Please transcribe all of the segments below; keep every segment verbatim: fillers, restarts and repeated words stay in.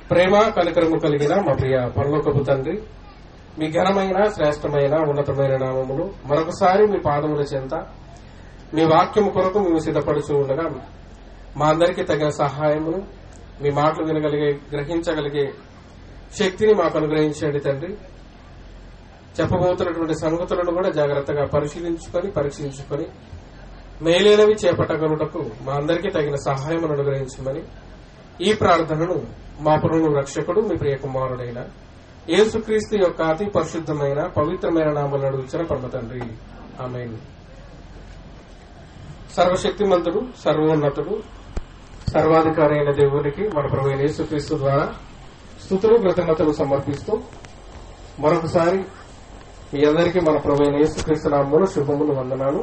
ప్రేమ కనికరము కలిగిన మా ప్రియ పరలోకపు తండ్రి, మీ ఘనమైన శ్రేష్టమైన ఉన్నతమైన నామములు మరొకసారి మీ పాదముల చెంత మీ వాక్యము కొరకు మేము సిద్ధపడుచు ఉండగా మా అందరికీ తగిన సహాయమును, మీ మాటలు వినగలిగే గ్రహించగలిగే శక్తిని మాకు అనుగ్రహించండి తండ్రి. చెప్పబోతున్నటువంటి సంగతులను కూడా జాగ్రత్తగా పరిశీలించుకొని పరీక్షించుకొని మేలైనవి చేపట్టగలుగుటకు మా అందరికీ తగిన సహాయమును అనుగ్రహించమని ఈ ప్రార్థనను మా ప్రభువు రక్షకుడు మీ ప్రియ కుమారుడైన యేసుక్రీస్తు యొక్క అతి పరిశుద్ధమైన పవిత్రమైన నామములను అడుగుచున్న పరమ తండ్రి, ఆమేన్. సర్వశక్తిమంతుడు, సర్వోన్నతుడు, సర్వాధికారి అయిన దేవునికి మన ప్రభువైన యేసుక్రీస్తు ద్వారా స్తుతులు కృతజ్ఞతలు సమర్పిస్తూ మరొకసారి మీ అందరికీ మన ప్రభువైన యేసుక్రీస్తు నామములో శుభములు వందనాలు.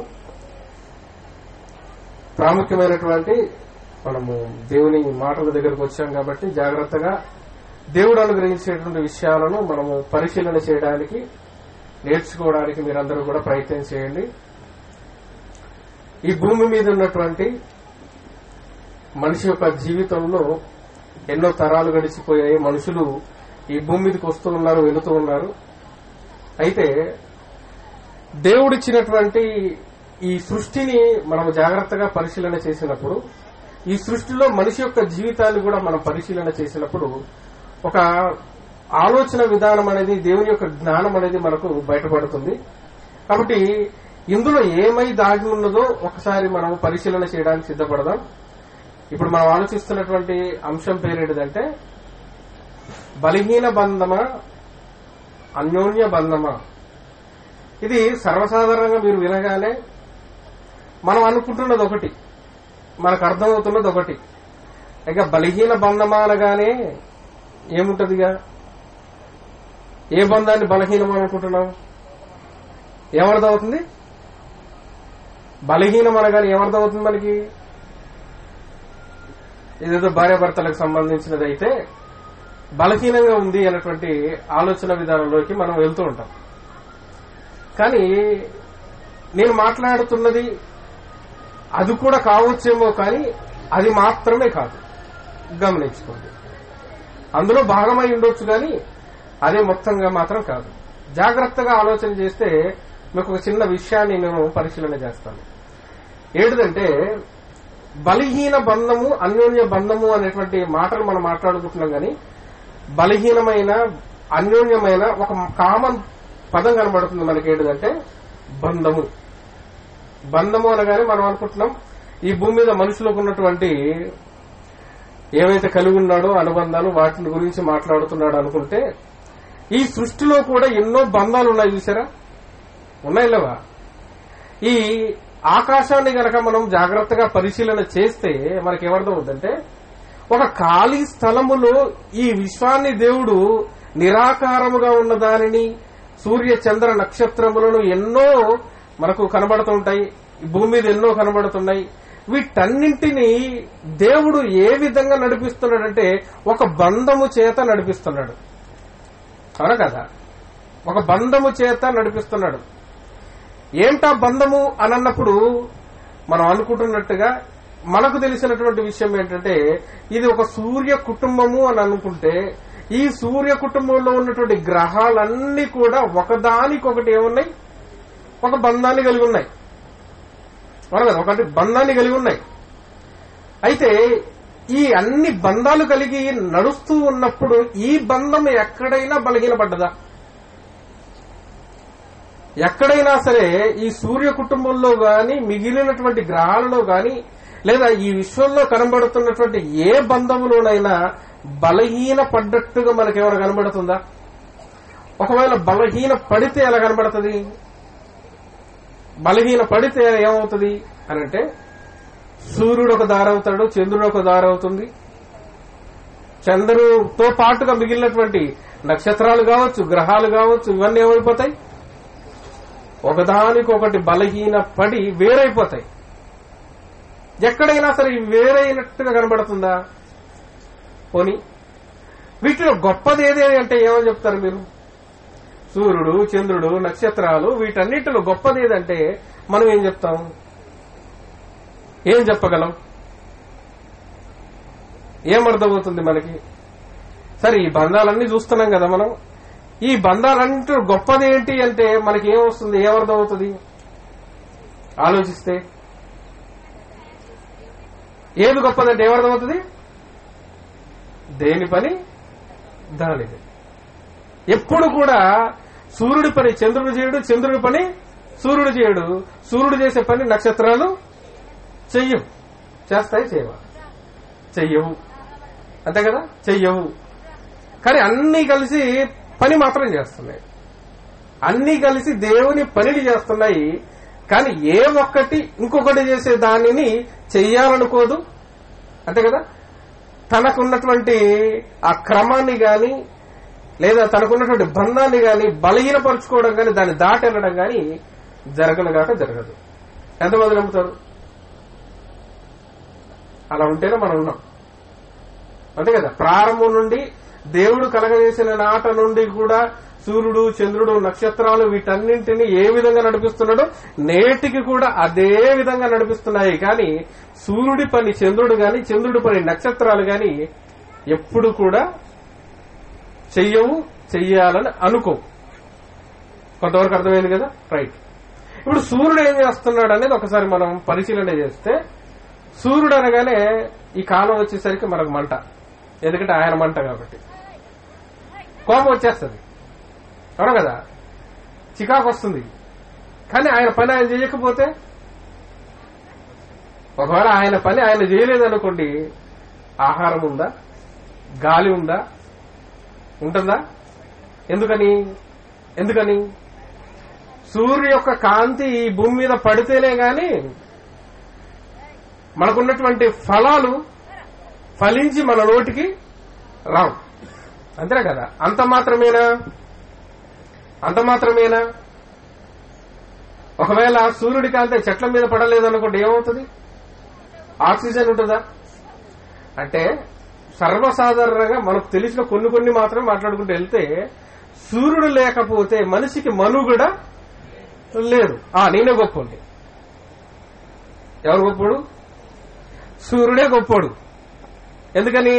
ప్రాముఖ్యమైనటువంటి మనము దేవుని మాటల దగ్గరకు వచ్చాం కాబట్టి జాగ్రత్తగా దేవుడు అనుగ్రహించేటువంటి విషయాలను మనము పరిశీలన చేయడానికి, నేర్చుకోవడానికి మీరందరూ కూడా ప్రయత్నం చేయండి. ఈ భూమి మీద ఉన్నటువంటి మనిషి యొక్క జీవితంలో ఎన్నో తరాలు గడిచిపోయాయి. మనుషులు ఈ భూమి మీదకి వస్తూ ఉన్నారు, వెళుతూ ఉన్నారు. అయితే దేవుడిచ్చినటువంటి ఈ సృష్టిని మనం జాగ్రత్తగా పరిశీలన చేసినప్పుడు, ఈ సృష్టిలో మనిషి యొక్క జీవితాన్ని కూడా మనం పరిశీలన చేసినప్పుడు ఒక ఆలోచన విధానం అనేది, దేవుని యొక్క జ్ఞానం అనేది మనకు బయటపడుతుంది. కాబట్టి ఇందులో ఏమై దాగి ఉన్నదో ఒకసారి మనం పరిశీలన చేయడానికి సిద్ధపడదాం. ఇప్పుడు మనం ఆలోచిస్తున్నటువంటి అంశం పేరేంటిదంటే బలహీన బంధమా, అన్యోన్య బంధమా. ఇది సర్వసాధారణంగా మీరు వినగానే మనం అనుకుంటున్నది ఒకటి, మనకు అర్థమవుతున్నది ఒకటి. ఇక బలహీన బంధమా అనగానే ఏముంటదిగా? ఏ బంధాన్ని బలహీనం అనుకుంటున్నాం? ఏమర్థమవుతుంది? బలహీనం అనగానే ఏమర్థమవుతుంది మనకి? ఇదేదో భార్యాభర్తలకు సంబంధించినది అయితే బలహీనంగా ఉంది అన్నటువంటి ఆలోచన విధానంలోకి మనం వెళ్తూ ఉంటాం. కానీ నేను మాట్లాడుతున్నది అది కూడా కావచ్చేమో, కానీ అది మాత్రమే కాదు. గమనించుకోండి, అందులో భాగమై ఉండొచ్చు కానీ అదే మొత్తంగా మాత్రం కాదు. జాగ్రత్తగా ఆలోచన చేస్తే మీకు ఒక చిన్న విషయాన్ని నేను పరిశీలన చేస్తాను. ఏంటిదంటే బలహీన బంధము, అన్యోన్య బంధము అనేటువంటి మాటలు మనం మాట్లాడుకుంటున్నాం. కానీ బలహీనమైన, అన్యోన్యమైన ఒక కామన్ పదం కనబడుతుంది మనకి. ఏంటిదంటే బంధము. బంధము అనగానే మనం అనుకుంటున్నాం ఈ భూమి మీద మనుషులకు ఉన్నటువంటి ఏవైతే కలిగి ఉన్నాడో అనుబంధాలు, వాటిని గురించి మాట్లాడుతున్నాడు అనుకుంటే ఈ సృష్టిలో కూడా ఎన్నో బంధాలు ఉన్నాయి. చూసారా? ఉన్నాయి లేవా? ఈ ఆకాశాన్ని గనక మనం జాగ్రత్తగా పరిశీలన చేస్తే మనకేమర్థం అవుతుందంటే ఒక ఖాళీ స్థలములో ఈ విశ్వాన్ని దేవుడు నిరాకారముగా ఉన్న దానిని, సూర్య చంద్ర నక్షత్రములను ఎన్నో మనకు కనబడుతుంటాయి. భూమి మీద ఎన్నో కనబడుతున్నాయి. వీటన్నింటినీ దేవుడు ఏ విధంగా నడిపిస్తున్నాడంటే ఒక బంధము చేత నడిపిస్తున్నాడు. అవునా కదా? ఒక బంధము చేత నడిపిస్తున్నాడు. ఏంటా బంధము అని అన్నప్పుడు మనం అనుకుంటున్నట్టుగా మనకు తెలిసినటువంటి విషయం ఏంటంటే ఇది ఒక సూర్య కుటుంబము అని అనుకుంటే ఈ సూర్య కుటుంబంలో ఉన్నటువంటి గ్రహాలన్నీ కూడా ఒకదానికొకటి ఏమున్నాయి? ఒక బంధాన్ని కలిగి ఉన్నాయి. అవునా? ఒకటి బంధాన్ని కలిగి ఉన్నాయి. అయితే ఈ అన్ని బంధాలు కలిగి నడుస్తూ ఉన్నప్పుడు ఈ బంధం ఎక్కడైనా బలహీనపడ్డదా? ఎక్కడైనా సరే ఈ సూర్య కుటుంబంలో గాని, మిగిలినటువంటి గ్రహాలలో గాని, లేదా ఈ విశ్వంలో కనబడుతున్నటువంటి ఏ బంధములోనైనా బలహీన పడ్డట్టుగా మనకేమైనా కనబడుతుందా? ఒకవేళ బలహీన పడితే ఎలా కనబడుతుంది? బలహీన పడితే ఏమవుతుంది అని అంటే సూర్యుడు ఒక దారవుతాడు, చంద్రుడు ఒక దారవుతుంది. చంద్రుడితో పాటుగా మిగిలినటువంటి నక్షత్రాలు కావచ్చు, గ్రహాలు కావచ్చు, ఇవన్నీ ఏమైపోతాయి? ఒకదానికొకటి బలహీన పడి వేరైపోతాయి. ఎక్కడైనా సరే వేరైనట్టుగా కనబడుతుందా? పోనీ వీటిలో గొప్పది ఏదే అంటే ఏమని చెప్తారు మీరు? సూర్యుడు, చంద్రుడు, నక్షత్రాలు, వీటన్నిటిలో గొప్పది ఏదంటే మనం ఏం చెప్తాం? ఏం చెప్పగలం? ఏమర్థమవుతుంది మనకి? సరే ఈ బంధాలన్నీ చూస్తున్నాం కదా మనం. ఈ బంధాలంటూ గొప్పది ఏంటి అంటే మనకి ఏమొస్తుంది, ఏమర్థం అవుతుంది ఆలోచిస్తే? ఏది గొప్పదంటే ఏమర్థం అవుతుంది? దేని పని దానిది. ఎప్పుడు కూడా సూర్యుడి పని చంద్రుడు చేయడు, చంద్రుడి పని సూర్యుడు చేయడు. సూర్యుడు చేసే పని నక్షత్రాలు చెయ్యవు. చేస్తాయి? చేయవా? చెయ్యవు. అంతే కదా, చెయ్యవు. కానీ అన్నీ కలిసి పని మాత్రం చేస్తున్నాయి. అన్నీ కలిసి దేవుని పనిని చేస్తున్నాయి. కానీ ఏ ఒక్కటి ఇంకొకటి చేసే దానిని చెయ్యాలనుకోదు. అంతే కదా. తనకున్నటువంటి ఆ క్రమాన్ని గాని లేదా తనకున్నటువంటి బంధాన్ని గాని బలహీనపరుచుకోవడం గాని దాన్ని దాటి వెళ్ళడం గాని జరగనుగాక జరగదు. ఎంతమంది నమ్ముతారు? అలా ఉంటేనే మనం ఉన్నాం. అంతే కదా. ప్రారంభం నుండి దేవుడు కలగజేసిన నాట నుండి కూడా సూర్యుడు, చంద్రుడు, నక్షత్రాలు వీటన్నింటినీ ఏ విధంగా నడిపిస్తున్నాడో నేటికి కూడా అదే విధంగా నడిపిస్తున్నాయి. కానీ సూర్యుడి పని చంద్రుడు గాని, చంద్రుడి పని నక్షత్రాలు గాని ఎప్పుడు కూడా చెయ్యవు, చెయ్యాలని అనుకో. కొంతవరకు అర్థమైంది కదా. రైట్. ఇప్పుడు సూర్యుడు ఏం చేస్తున్నాడు అనేది ఒకసారి మనం పరిశీలన చేస్తే, సూర్యుడు అనగానే ఈ కాలం వచ్చేసరికి మనకు మంట. ఎందుకంటే ఆయన మంట కాబట్టి కోపం వచ్చేస్తుంది. అవును కదా, చికాకు వస్తుంది. కానీ ఆయన పని ఆయన చేయకపోతే, ఒకవేళ ఆయన పని ఆయన చేయలేదనుకోండి, ఆహారం ఉందా, గాలి ఉందా, ఉంటుందా? ఎందుకని ఎందుకని సూర్యు యొక్క కాంతి ఈ భూమి మీద పడితేనే గాని మనకున్నటువంటి ఫలాలు ఫలించి మన నోటికి రావు. అంతేనా కదా. అంత మాత్రమేనా అంత మాత్రమేనా ఒకవేళ సూర్యుడి కాంతి చెట్ల మీద పడలేదనుకోండి, ఏమవుతుంది? ఆక్సిజన్ ఉంటుందా? అంటే సర్వసాధారణంగా మనకు తెలిసిన కొన్ని కొన్ని మాత్రమే మాట్లాడుకుంటూ వెళ్తే, సూర్యుడు లేకపోతే మనిషికి మనుగడ లేదు. ఆ నేనే గొప్పోండి. ఎవరు గొప్పోడు? సూర్యుడే గొప్పోడు. ఎందుకని?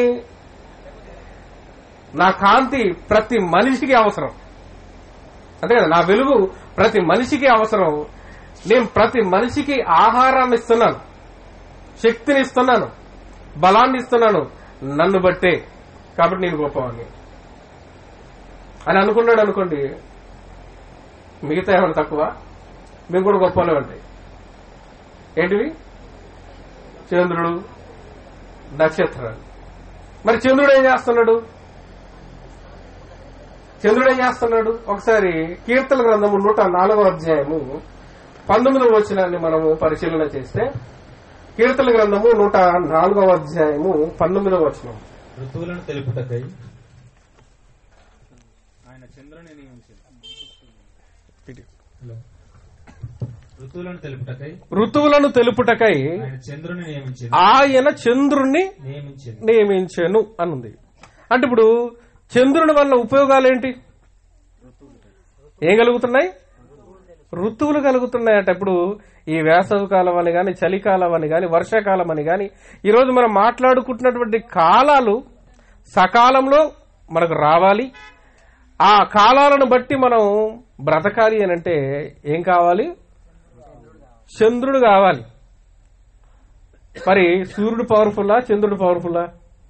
నా కాంతి ప్రతి మనిషికి అవసరం. అంతే కదా. నా వెలుగు ప్రతి మనిషికి అవసరం. నేను ప్రతి మనిషికి ఆహారాన్ని ఇస్తున్నాను, శక్తిని ఇస్తున్నాను, బలాన్ని ఇస్తున్నాను నన్ను బట్టే. కాబట్టి నేను గొప్పవాడిని అని అనుకున్నాడు అనుకోండి, మిగతా ఏమైనా తక్కువ? మేము కూడా గొప్పలే ఉంటాయి. ఏంటివి? చంద్రుడు, నక్షత్రాలు. మరి చంద్రుడు ఏం చేస్తున్నాడు? చంద్రుడు ఏం చేస్తున్నాడు? ఒకసారి కీర్తన గ్రంథము నూట నాలుగో అధ్యాయము పంతొమ్మిదవ వచనాన్ని మనము పరిశీలన చేస్తే, కీర్తన గ్రంథము నూట నాలుగవ అధ్యాయము పంతొమ్మిదవ వచనం. ఋతువులను తెలుపుటకై ఆయన చంద్రుని నియమించాడు. ఋతువులను తెలుపుటకై ఋతువులను తెలుపుటకై ఆయన చంద్రుని నియమించాడు. ఆయన చంద్రుణ్ణి నియమించాను అనుంది. అంటే ఇప్పుడు చంద్రుని వల్ల ఉపయోగాలేంటి? ఏం కలుగుతున్నాయి? ఋతువులు కలుగుతున్నాయట. ఇప్పుడు ఈ వేసవి కాలం అని గాని, చలికాలం అని గాని, వర్షాకాలం అని గాని, ఈరోజు మనం మాట్లాడుకుంటున్నటువంటి కాలాలు సకాలంలో మనకు రావాలి. ఆ కాలాలను బట్టి మనం బ్రతకాలి అని అంటే ఏం కావాలి? చంద్రుడు కావాలి. మరి సూర్యుడు పవర్ఫుల్లా, చంద్రుడు పవర్ఫుల్లా?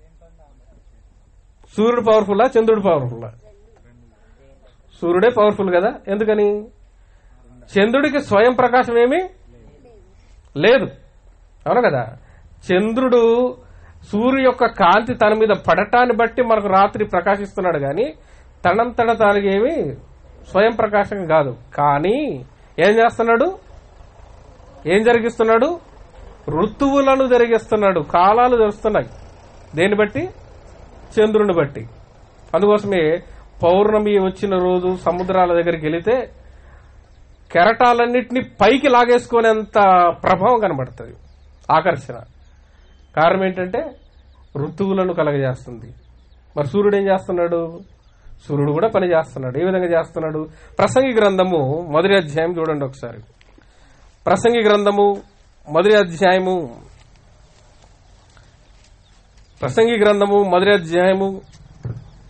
సూర్యుడు పవర్ఫుల్లా, చంద్రుడు పవర్ఫుల్లా? సూర్యుడే పవర్ఫుల్ కదా. ఎందుకని? చంద్రుడికి స్వయం ప్రకాశం ఏమీ లేదు. అవును కదా. చంద్రుడు సూర్యు యొక్క కాంతి తన మీద పడటాన్ని బట్టి మనకు రాత్రి ప్రకాశిస్తున్నాడు గాని తనంతట తానికి ఏమి స్వయం ప్రకాశం కాదు. కానీ ఏం చేస్తున్నాడు? ఏం జరిగిస్తున్నాడు? ఋతువులను జరిగిస్తున్నాడు. కాలాలు జరుగుతున్నాయి. దేన్ని బట్టి? చంద్రుని బట్టి. అందుకోసమే పౌర్ణమి వచ్చిన రోజు సముద్రాల దగ్గరికి వెళితే కెరటాలన్నింటినీ పైకి లాగేసుకునేంత ప్రభావం కనబడుతుంది, ఆకర్షణ. కారణం ఏంటంటే ఋతువులను కలగజేస్తుంది. మరి సూర్యుడు ఏం చేస్తున్నాడు? సూర్యుడు కూడా పని చేస్తున్నాడు. ఏ విధంగా చేస్తున్నాడు? ప్రసంగి గ్రంథము మొదటి అధ్యాయం చూడండి ఒకసారి. ప్రసంగి గ్రంథము మొదటి అధ్యాయము ప్రసంగి గ్రంథము మొదటి అధ్యాయము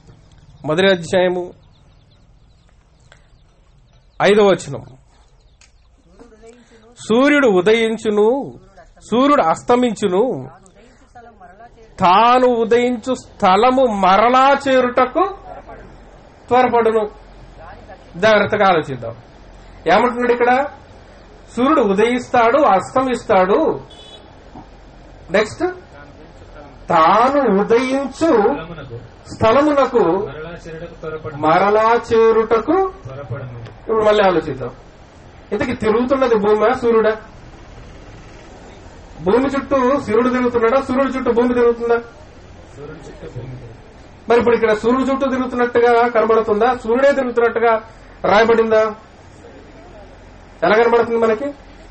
మొదటి అధ్యాయము ఐదవ వచనం. సూర్యుడు ఉదయించును, సూర్యుడు అస్తమించును, తాను ఉదయించు స్థలము మరలా చేరుటకు త్వరపడును. జాగ్రత్తగా ఆలోచిద్దాం. ఏమంటున్నాడు ఇక్కడ? సూర్యుడు ఉదయిస్తాడు, అస్తమిస్తాడు. నెక్స్ట్, తాను ఉదయించు స్థలమునకు మరలా చేరుటకు. ఇప్పుడు మళ్ళీ ఆలోచిద్దాం. ఇంతకీ తిరుగుతున్నది భూమి సూర్యుడా? భూమి చుట్టూ సూర్యుడు తిరుగుతున్నాడా? సూర్యుడు చుట్టూ భూమి తిరుగుతుందా? మరి ఇప్పుడు ఇక్కడ సూర్యుడు చుట్టూ తిరుగుతున్నట్టుగా కనబడుతుందా? సూర్యుడే తిరుగుతున్నట్టుగా రాయబడిందా? ఎలా కనబడుతుంది మనకి?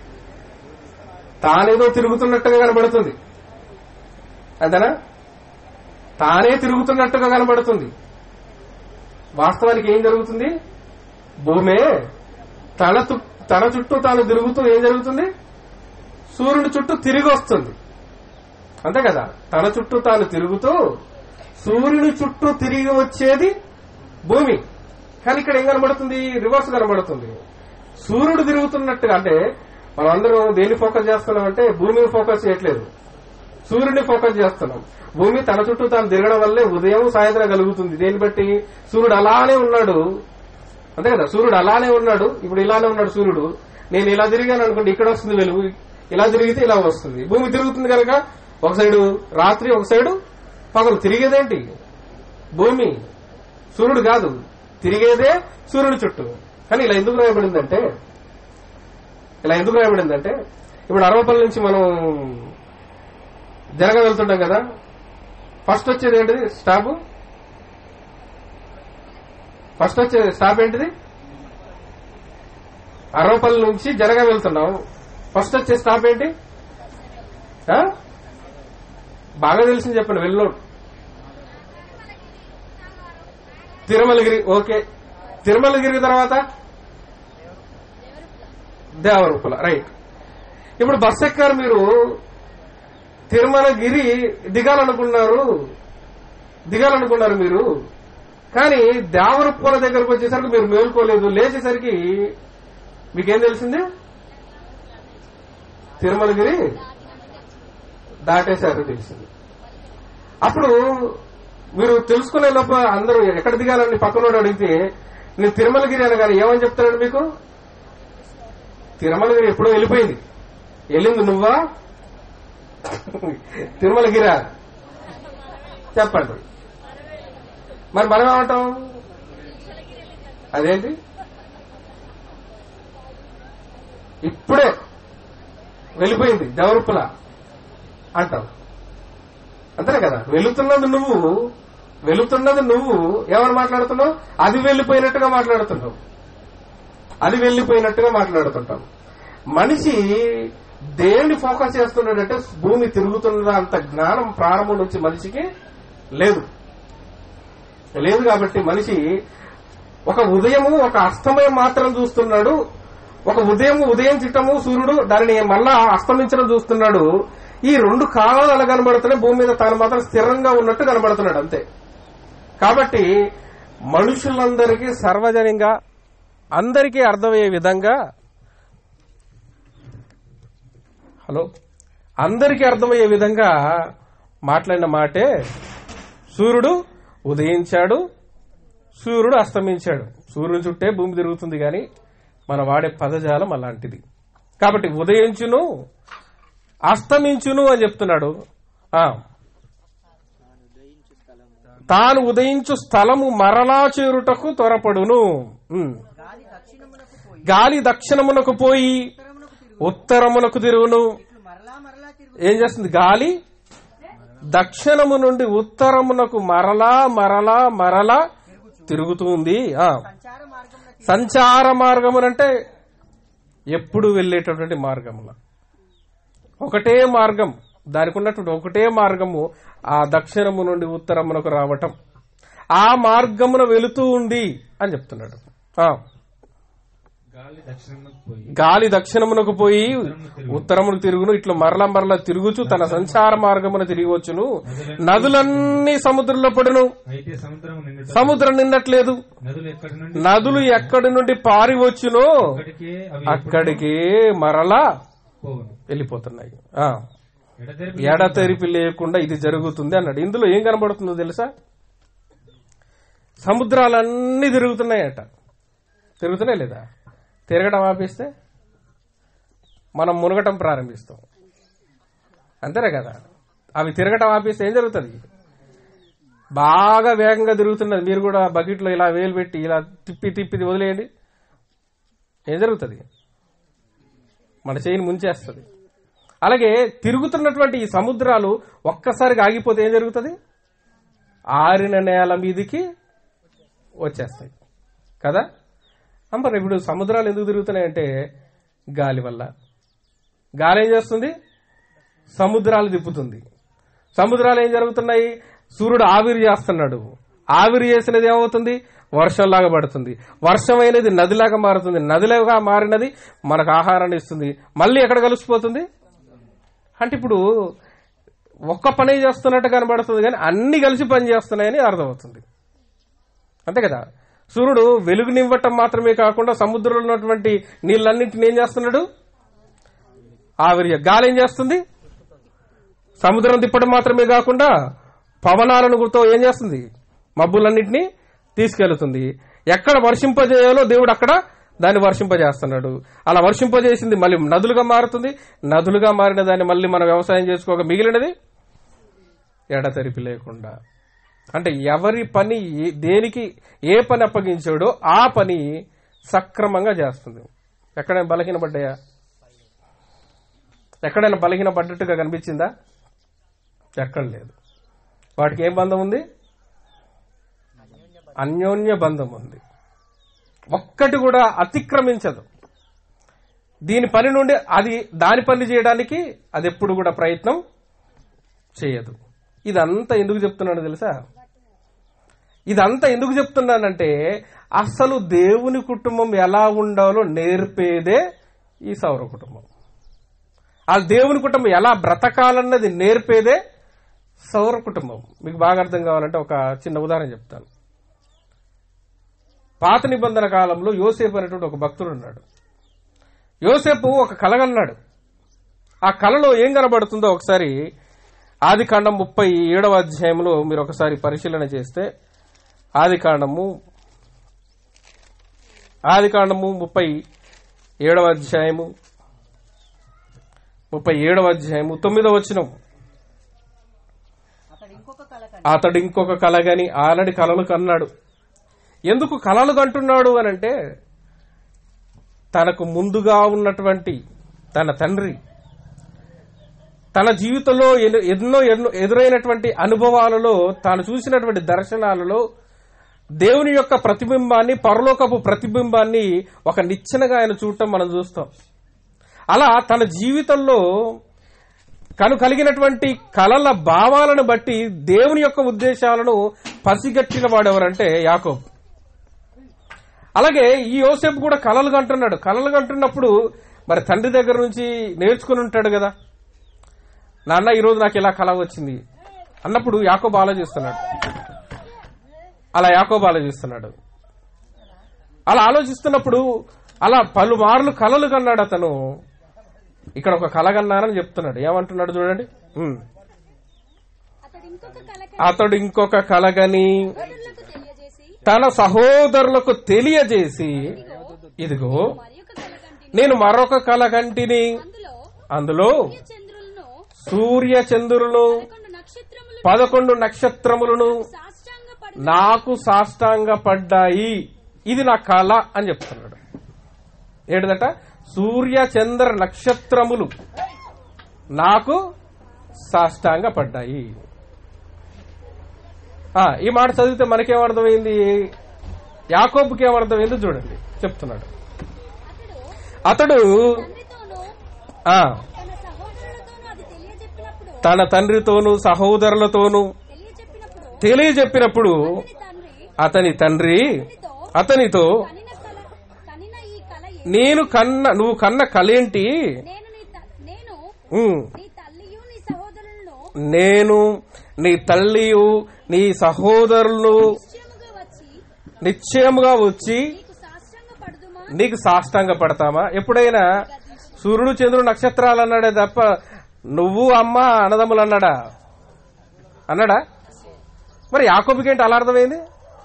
తానేదో తిరుగుతున్నట్టుగా కనబడుతుంది. అంతేనా? తానే తిరుగుతున్నట్టుగా కనబడుతుంది. వాస్తవానికి ఏం జరుగుతుంది? భూమే తన తన చుట్టూ తాను తిరుగుతూ ఏం జరుగుతుంది? సూర్యుడి చుట్టూ తిరిగి వస్తుంది. అంతే కదా? తన చుట్టూ తాను తిరుగుతూ సూర్యుని చుట్టూ తిరిగి వచ్చేది భూమి. కానీ ఇక్కడ ఏం కనబడుతుంది? రివర్స్ కనబడుతుంది. సూర్యుడు తిరుగుతున్నట్టుగా. అంటే మనం అందరం దేన్ని ఫోకస్ చేస్తున్నాం అంటే భూమిని ఫోకస్ చేయట్లేదు, సూర్యుడిని ఫోకస్ చేస్తున్నాం. భూమి తన చుట్టూ తాను తిరగడం వల్లే ఉదయం సాయంత్రం కలుగుతుంది. దేన్ని బట్టి? సూర్యుడు అలానే ఉన్నాడు. అంతే కదా? సూర్యుడు అలానే ఉన్నాడు. ఇప్పుడు ఇలానే ఉన్నాడు సూర్యుడు. నేను ఇలా తిరిగాను అనుకోండి, ఇక్కడ వస్తుంది వెలుగు. ఇలా తిరిగితే ఇలా వస్తుంది. భూమి తిరుగుతుంది కనుక ఒక సైడు రాత్రి, ఒక సైడు పగలు. తిరిగేదేంటి? భూమి, సూర్యుడు కాదు. తిరిగేదే సూర్యుడి చుట్టూ. కానీ ఇలా ఎందుకు రాయబడిందంటే ఇలా ఎందుకు రాయబడిందంటే ఇప్పుడు అరవపల్లి నుంచి మనం జరగ వెళ్తుంటాం కదా. ఫస్ట్ వచ్చేది ఏంటిది? స్టాప్. ఫస్ట్ వచ్చే స్టాప్ ఏంటిది? అరవపల్లి నుంచి జరగ వెళ్తున్నాం. ఫస్ట్ వచ్చే స్టాప్ ఏంటి? బాగా తెలిసింది చెప్పండి. వెల్లోడు, తిరుమలగిరి. ఓకే, తిరుమలగిరి తర్వాత దేవరూపల. రైట్. ఇప్పుడు బస్ ఎక్కారు మీరు, తిరుమలగిరి దిగాలనుకున్నారు దిగాలనుకున్నారు మీరు కానీ దేవరూపల దగ్గరకు వచ్చేసరికి మీరు మేల్కోలేదు. లేచేసరికి మీకేం తెలిసింది? తిరుమలగిరి దాటేశారు తెలిసింది. అప్పుడు మీరు తెలుసుకునే లోపల అందరూ ఎక్కడ దిగాలని పక్కనోడు అడిగితే నేను తిరుమలగిరి అనగానే ఏమని చెప్తాడు మీకు? తిరుమలగిరి ఎప్పుడో వెళ్ళిపోయింది. వెళ్ళింది నువ్వా? తిరుమలగిరా? చెప్పండి. మరి మనం ఏమంటాం? అదేంటి ఇప్పుడే వెళ్ళిపోయింది దేవరూపల అంటాం. అంతేనే కదా? వెళుతున్నది నువ్వు వెళుతున్నది నువ్వు ఎవరు మాట్లాడుతున్నావు? అది వెళ్లిపోయినట్టుగా మాట్లాడుతున్నావు. అది వెళ్లిపోయినట్టుగా మాట్లాడుతుంటాం. మనిషి దేన్ని ఫోకస్ చేస్తున్నాడంటే భూమి తిరుగుతున్నదా అంత జ్ఞానం ప్రారంభం నుంచి మనిషికి లేదు లేదు కాబట్టి మనిషి ఒక ఉదయము ఒక అస్తమయం మాత్రం చూస్తున్నాడు. ఒక ఉదయం ఉదయం చిట్టము సూర్యుడు దానిని మళ్ళా అస్తమించడం చూస్తున్నాడు. ఈ రెండు కాలాలు అలా కనబడుతున్నాయి. భూమి మీద తాను మాత్రం స్థిరంగా ఉన్నట్టు కనబడుతున్నాడు అంతే. కాబట్టి మనుషులందరికీ సర్వజనంగా అందరికీ అర్థమయ్యే విధంగా హలో అందరికీ అర్థమయ్యే విధంగా మాట్లాడిన మాటే సూర్యుడు ఉదయించాడు, సూర్యుడు అస్తమించాడు. సూర్యుని చుట్టే భూమి తిరుగుతుంది కానీ మన వాడే పదజాలం అలాంటిది. కాబట్టి ఉదయించును అస్తమించును అని చెప్తున్నాడు. తాను ఉదయించు స్థలము మరలా చేరుటకు త్వరపడును. గాలి దక్షిణమునకు పోయి ఉత్తరమునకు తిరుగును. ఏం చేస్తుంది? గాలి దక్షిణము నుండి ఉత్తరమునకు మరలా మరలా మరలా తిరుగుతుంది. సంచార మార్గమునంటే ఎప్పుడు వెళ్లేటటువంటి మార్గముల ఒకటే మార్గం, దానికి ఉన్నటువంటి ఒకటే మార్గము ఆ దక్షిణము నుండి ఉత్తరమునకు రావటం. ఆ మార్గమున వెళుతూ ఉంది అని చెప్తున్నాడు. గాలి దక్షిణమునకు పోయి గాలి దక్షిణమునకు పోయి ఉత్తరమును తిరుగును, ఇట్లా మరల మరల తిరుగుచు తన సంచార మార్గమున తిరిగి వచ్చును. నదులన్నీ సముద్రంలో పడును, అయితే సముద్రం నిండుట సముద్రం నిండట్లేదు. నదులు ఎక్కడి నుండి నదులు ఎక్కడి నుండి పారి వచ్చునో అక్కడికే అవి అక్కడికే మరలా పోవును. వెళ్ళిపోతున్నాయి. ఆ ఎడతెరిపి ఎడతెరిపి లేకుండా ఇది జరుగుతుంది అన్నాడు. ఇందులో ఏం కనబడుతుందో తెలుసా? సముద్రాలన్నీ తిరుగుతున్నాయట. తిరుగుతున్నాయి లేదా? తిరగడం ఆపేస్తే మనం మునగటం ప్రారంభిస్తాం, అంతేనే కదా? అవి తిరగటం ఆపేస్తే ఏం జరుగుతుంది? బాగా వేగంగా తిరుగుతున్నది. మీరు కూడా బకెట్లో ఇలా వేలు పెట్టి ఇలా తిప్పి తిప్పి వదిలేయండి, ఏం జరుగుతుంది? మన చేయిని ముంచేస్తుంది. అలాగే తిరుగుతున్నటువంటి ఈ సముద్రాలు ఒక్కసారిగా ఆగిపోతే ఏం జరుగుతుంది? ఆరిన నేల మీదికి వచ్చేస్తాయి కదా. మరి ఇప్పుడు సముద్రాలు ఎందుకు తిరుగుతున్నాయంటే గాలి వల్ల. గాలి ఏం చేస్తుంది? సముద్రాలు తిప్పుతుంది. సముద్రాలు ఏం జరుగుతున్నాయి? సూర్యుడు ఆవిరి చేస్తున్నాడు. ఆవిరి చేసినది ఏమవుతుంది? వర్షంలాగా పడుతుంది. వర్షం అయినది నదిలాగా మారుతుంది. నదిలాగా మారినది మనకు ఆహారాన్ని ఇస్తుంది. మళ్ళీ ఎక్కడ కలిసిపోతుంది అంటే ఇప్పుడు ఒక్క పని చేస్తున్నట్టు కనబడుతుంది, కానీ అన్ని కలిసి పని చేస్తున్నాయని అర్థమవుతుంది, అంతే కదా. సూర్యుడు వెలుగునివ్వటం మాత్రమే కాకుండా సముద్రంలో ఉన్నటువంటి నీళ్ళన్నింటినీ ఏం చేస్తున్నాడు? ఆవిరి. గాలి ఏం చేస్తుంది? సముద్రం తిప్పడం మాత్రమే కాకుండా పవనాలను గుర్తో ఏం చేస్తుంది? మబ్బులన్నింటినీ తీసుకెళ్తుంది. ఎక్కడ వర్షింపజేయాలో దేవుడు అక్కడ దాన్ని వర్షింపజేస్తున్నాడు. అలా వర్షింపజేసింది మళ్ళీ నదులుగా మారుతుంది. నదులుగా మారిన దాన్ని మళ్ళీ మనం వ్యవసాయం చేసుకోక మిగిలినది ఎడతెరిపి లేకుండా. అంటే ఎవరి పని దేనికి ఏ పని అప్పగించాడో ఆ పని సక్రమంగా చేస్తుంది. ఎక్కడైనా బలహీన పడ్డాయా? ఎక్కడైనా బలహీన పడ్డట్టుగా కనిపించిందా? ఎక్కడ లేదు. వాటికి ఏం బంధం ఉంది? అన్యోన్య బంధం ఉంది. ఒక్కటి కూడా అతిక్రమించదు. దీని పని నుండి అది దాని పని చేయడానికి అది ఎప్పుడు కూడా ప్రయత్నం చేయదు. ఇదంతా ఎందుకు చెప్తున్నాను తెలుసా? ఇదంతా ఎందుకు చెప్తున్నానంటే అసలు దేవుని కుటుంబం ఎలా ఉండాలో నేర్పేదే ఈ సౌర కుటుంబం. ఆ దేవుని కుటుంబం ఎలా బ్రతకాలన్నది నేర్పేదే సౌర కుటుంబం. మీకు బాగా అర్థం కావాలంటే ఒక చిన్న ఉదాహరణ చెప్తాను. పాత నిబంధన కాలంలో యోసేపు అనేటువంటి ఒక భక్తుడు ఉన్నాడు. యోసేపు ఒక కలగన్నాడు. ఆ కలలో ఏం కనబడుతుందో ఒకసారి ఆది కాండం ముప్పై ఏడవ అధ్యాయంలో మీరు ఒకసారి పరిశీలన చేస్తే, ఆది కాండము ఆది కాండము ముప్పై ఏడవ అధ్యాయము ముప్పై ఏడవ అధ్యాయము తొమ్మిదవ వచనం. అతడు ఇంకొక కలగని ఆల్రెడీ కలలు కన్నాడు. ఎందుకు కలలు కంటున్నాడు అనంటే తనకు ముందుగా ఉన్నటువంటి తన తండ్రి తన జీవితంలో ఎన్నో ఎన్నో ఎదురైనటువంటి అనుభవాలలో తాను చూసినటువంటి దర్శనాలలో దేవుని యొక్క ప్రతిబింబాన్ని, పరలోకపు ప్రతిబింబాన్ని ఒక నిచ్చెనగా ఆయన చూడటం మనం చూస్తాం. అలా తన జీవితంలో కను కలిగినటువంటి కలల భావాలను బట్టి దేవుని యొక్క ఉద్దేశాలను పసిగట్టిన వాడెవరంటే యాకోబు. అలాగే ఈ యోసేపు కూడా కలలు కంటున్నాడు. కలలు కంటున్నప్పుడు మరి తండ్రి దగ్గర నుంచి నేర్చుకుని ఉంటాడు కదా. నాన్న ఈరోజు నాకు ఇలా కల వచ్చింది అన్నప్పుడు యాకోబు ఆలోచిస్తున్నాడు. అలా యాకోబు ఆలోచిస్తున్నాడు. అలా ఆలోచిస్తున్నప్పుడు అలా పలుమార్లు కలలు కన్నాడు అతను. ఇక్కడ ఒక కల కన్నానని చెప్తున్నాడు. ఏమంటున్నాడు చూడండి. అతడు ఇంకొక కలగని తన సహోదరులకు తెలియజేసి, ఇదిగో నేను మరొక కలగంటిని, అందులో సూర్య చంద్రులను పదకొండు నక్షత్రములను నాకు సాష్టాంగ పడ్డాయి. ఇది నా కళ అని చెప్తున్నాడు. ఏంటిదట? సూర్య చంద్ర నక్షత్రములు నాకు సాష్టాంగ పడ్డాయి. ఈ మాట చదివితే మనకేమర్థమైంది? యాకోబుకి ఏమర్థమైంది చూడండి. చెప్తున్నాడు. అతడు తన తండ్రితోనూ సహోదరులతోనూ తెలియజెప్పినప్పుడు అతని తండ్రి అతనితో నేను కన్న నువ్వు కన్న కలేంటి? నేను నీ త- నేను ఉమ్, నీ తల్లియు నీ సహోదరులను నేను నీ తల్లియు నీ సహోదరులు నిశ్చయముగా వచ్చి నిశ్చయముగా వచ్చి నీకు సాష్టాంగ పడుదుమా? నీకు సాష్టాంగ పడతామా? ఎప్పుడైనా సూర్యుడు చంద్రుడు నక్షత్రాలు అన్నాడే తప్ప నువ్వు అమ్మ అన్నదమ్ములు అన్నాడా? అన్నాడా? మరి యాకోబుకేంటి అలా అర్థమైంది?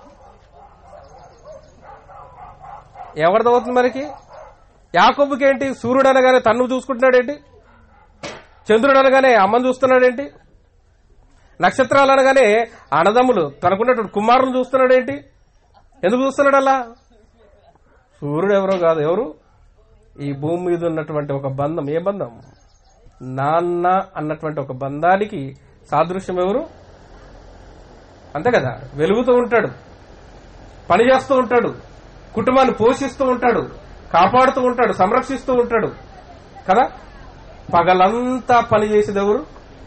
ఎవరిదవుతుంది మరికి? యాకోబుకేంటి సూర్యుడు అనగానే తన్ను చూసుకుంటున్నాడేంటి? చంద్రుడు అనగానే అమ్మను చూస్తున్నాడేంటి? నక్షత్రాలు అనగానే అన్నదమ్ములు తనకున్నటువంటి కుమారులను చూస్తున్నాడేంటి? ఎందుకు చూస్తున్నాడు అలా? సూర్యుడు ఎవరో కాదు, ఎవరు? ఈ భూమి మీద ఉన్నటువంటి ఒక బంధం. ఏ బంధం? నాన్న అన్నటువంటి ఒక బంధానికి సాదృశ్యం ఎవరు? అంతే కదా. వెలుగుతూ ఉంటాడు, పని చేస్తూ ఉంటాడు, కుటుంబాన్ని పోషిస్తూ ఉంటాడు, కాపాడుతూ ఉంటాడు, సంరక్షిస్తూ ఉంటాడు కదా. పగలంతా పని చేసేది ఎవరు?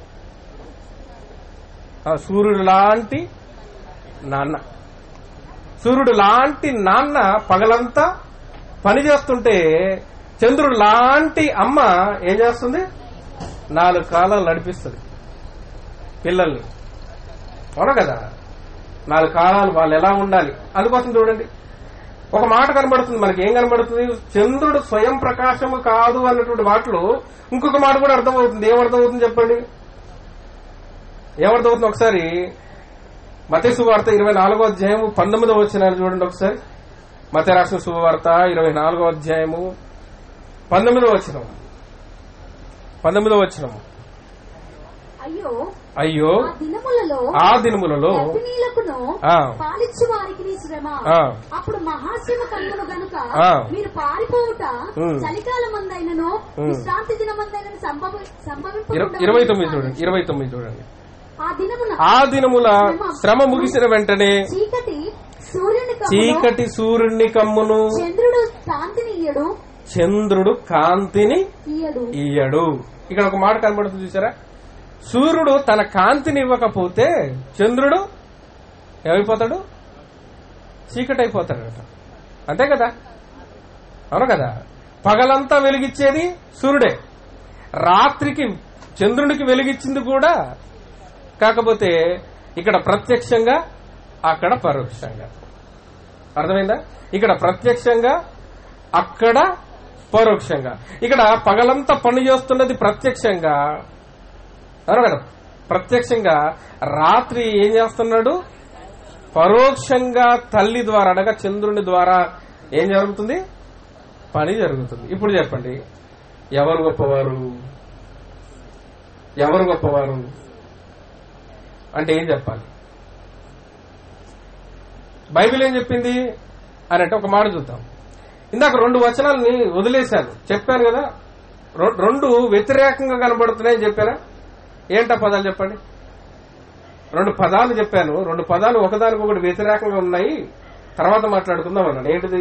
సూర్యుడు లాంటి నాన్న. సూర్యుడు లాంటి నాన్న పగలంతా పని చేస్తుంటే చంద్రుడు లాంటి అమ్మ ఏం చేస్తుంది? నాలుగు కాలాలు నడిపిస్తుంది పిల్లల్ని. అవునా కదా. నాలుగు కాలాలు వాళ్ళు ఎలా ఉండాలి అందుకోసం చూడండి. ఒక మాట కనబడుతుంది మనకి. ఏం కనబడుతుంది? చంద్రుడు స్వయం ప్రకాశము కాదు అన్నటువంటి మాటలు ఇంకొక మాట కూడా అర్థమవుతుంది. ఏమర్థమవుతుంది చెప్పండి? ఏమర్థమవుతుంది? ఒకసారి మత్తయి శుభవార్త ఇరవై నాలుగో అధ్యాయము పంతొమ్మిదో వచనాలు చూడండి ఒకసారి. మత్తయి రాసిన శుభవార్త ఇరవై నాలుగో అధ్యాయము పంతొమ్మిదో వచనం. పంతొమ్మిదో వచనం. అయ్యో అయ్యో ఆ దినములలో ఆ దినములలో గర్భిణీలకును ఆ, పాలిచ్చు వారికి నీ శ్రమ. ఆ, అప్పుడు మహాశ్రమ కలుగును గనుక ఆ. మీరు పారిపోవుట ఉమ్. చలికాలమందైనను ఉమ్. విశ్రాంతి దినమందైనను సంభవి ఇర- సంభవింపకుండా ఇరవై తొమ్మిది చూడండి. ఇరవై తొమ్మిది చూడండి. ఆ దినమున ఆ దినముల శ్రమ ముగిసిన వెంటనే చీకటి సూర్యుని కమ్మును, చీకటి సూర్యుని కమ్మును, చంద్రుడు కాంతిని ఇయ్యడు చంద్రుడు కాంతిని ఇయ్యడు ఇయ్యడు. ఇక్కడ ఒక మాట కనబడుతుంది చూసారా. సూర్యుడు తన కాంతిని ఇవ్వకపోతే చంద్రుడు ఏమైపోతాడు? చీకటి అయిపోతాడట. అంతే కదా. అవును కదా. పగలంతా వెలిగిచ్చేది సూర్యుడే, రాత్రికి చంద్రునికి వెలిగిచ్చింది కూడా. కాకపోతే ఇక్కడ ప్రత్యక్షంగా, అక్కడ పరోక్షంగా. అర్థమైందా? ఇక్కడ ప్రత్యక్షంగా, అక్కడ పరోక్షంగా. ఇక్కడ పగలంతా పని చేస్తున్నది ప్రత్యక్షంగా, అవును కదా. ప్రత్యక్షంగా. రాత్రి ఏం చేస్తున్నాడు? పరోక్షంగా తల్లి ద్వారా అనగా చంద్రుని ద్వారా ఏం జరుగుతుంది? పని జరుగుతుంది. ఇప్పుడు చెప్పండి, ఎవరు గొప్పవారు? ఎవరు గొప్పవారు అంటే ఏం చెప్పాలి? బైబిల్ ఏం చెప్పింది అని అంటే ఒక మాట చూద్దాం. ఇందాక రెండు వచనాలని వదిలేశాను, చెప్పాను కదా. రె- రెండు వ్యతిరేకంగా కనబడుతున్నాయని చెప్పారా? ఏంటా పదాలు చెప్పండి. రెండు పదాలు చెప్పాను. రెండు పదాలు ఒకదానికొకటి వ్యతిరేకంగా ఉన్నాయి, తర్వాత మాట్లాడుకుందాం అన్నాడు. ఏంటిది?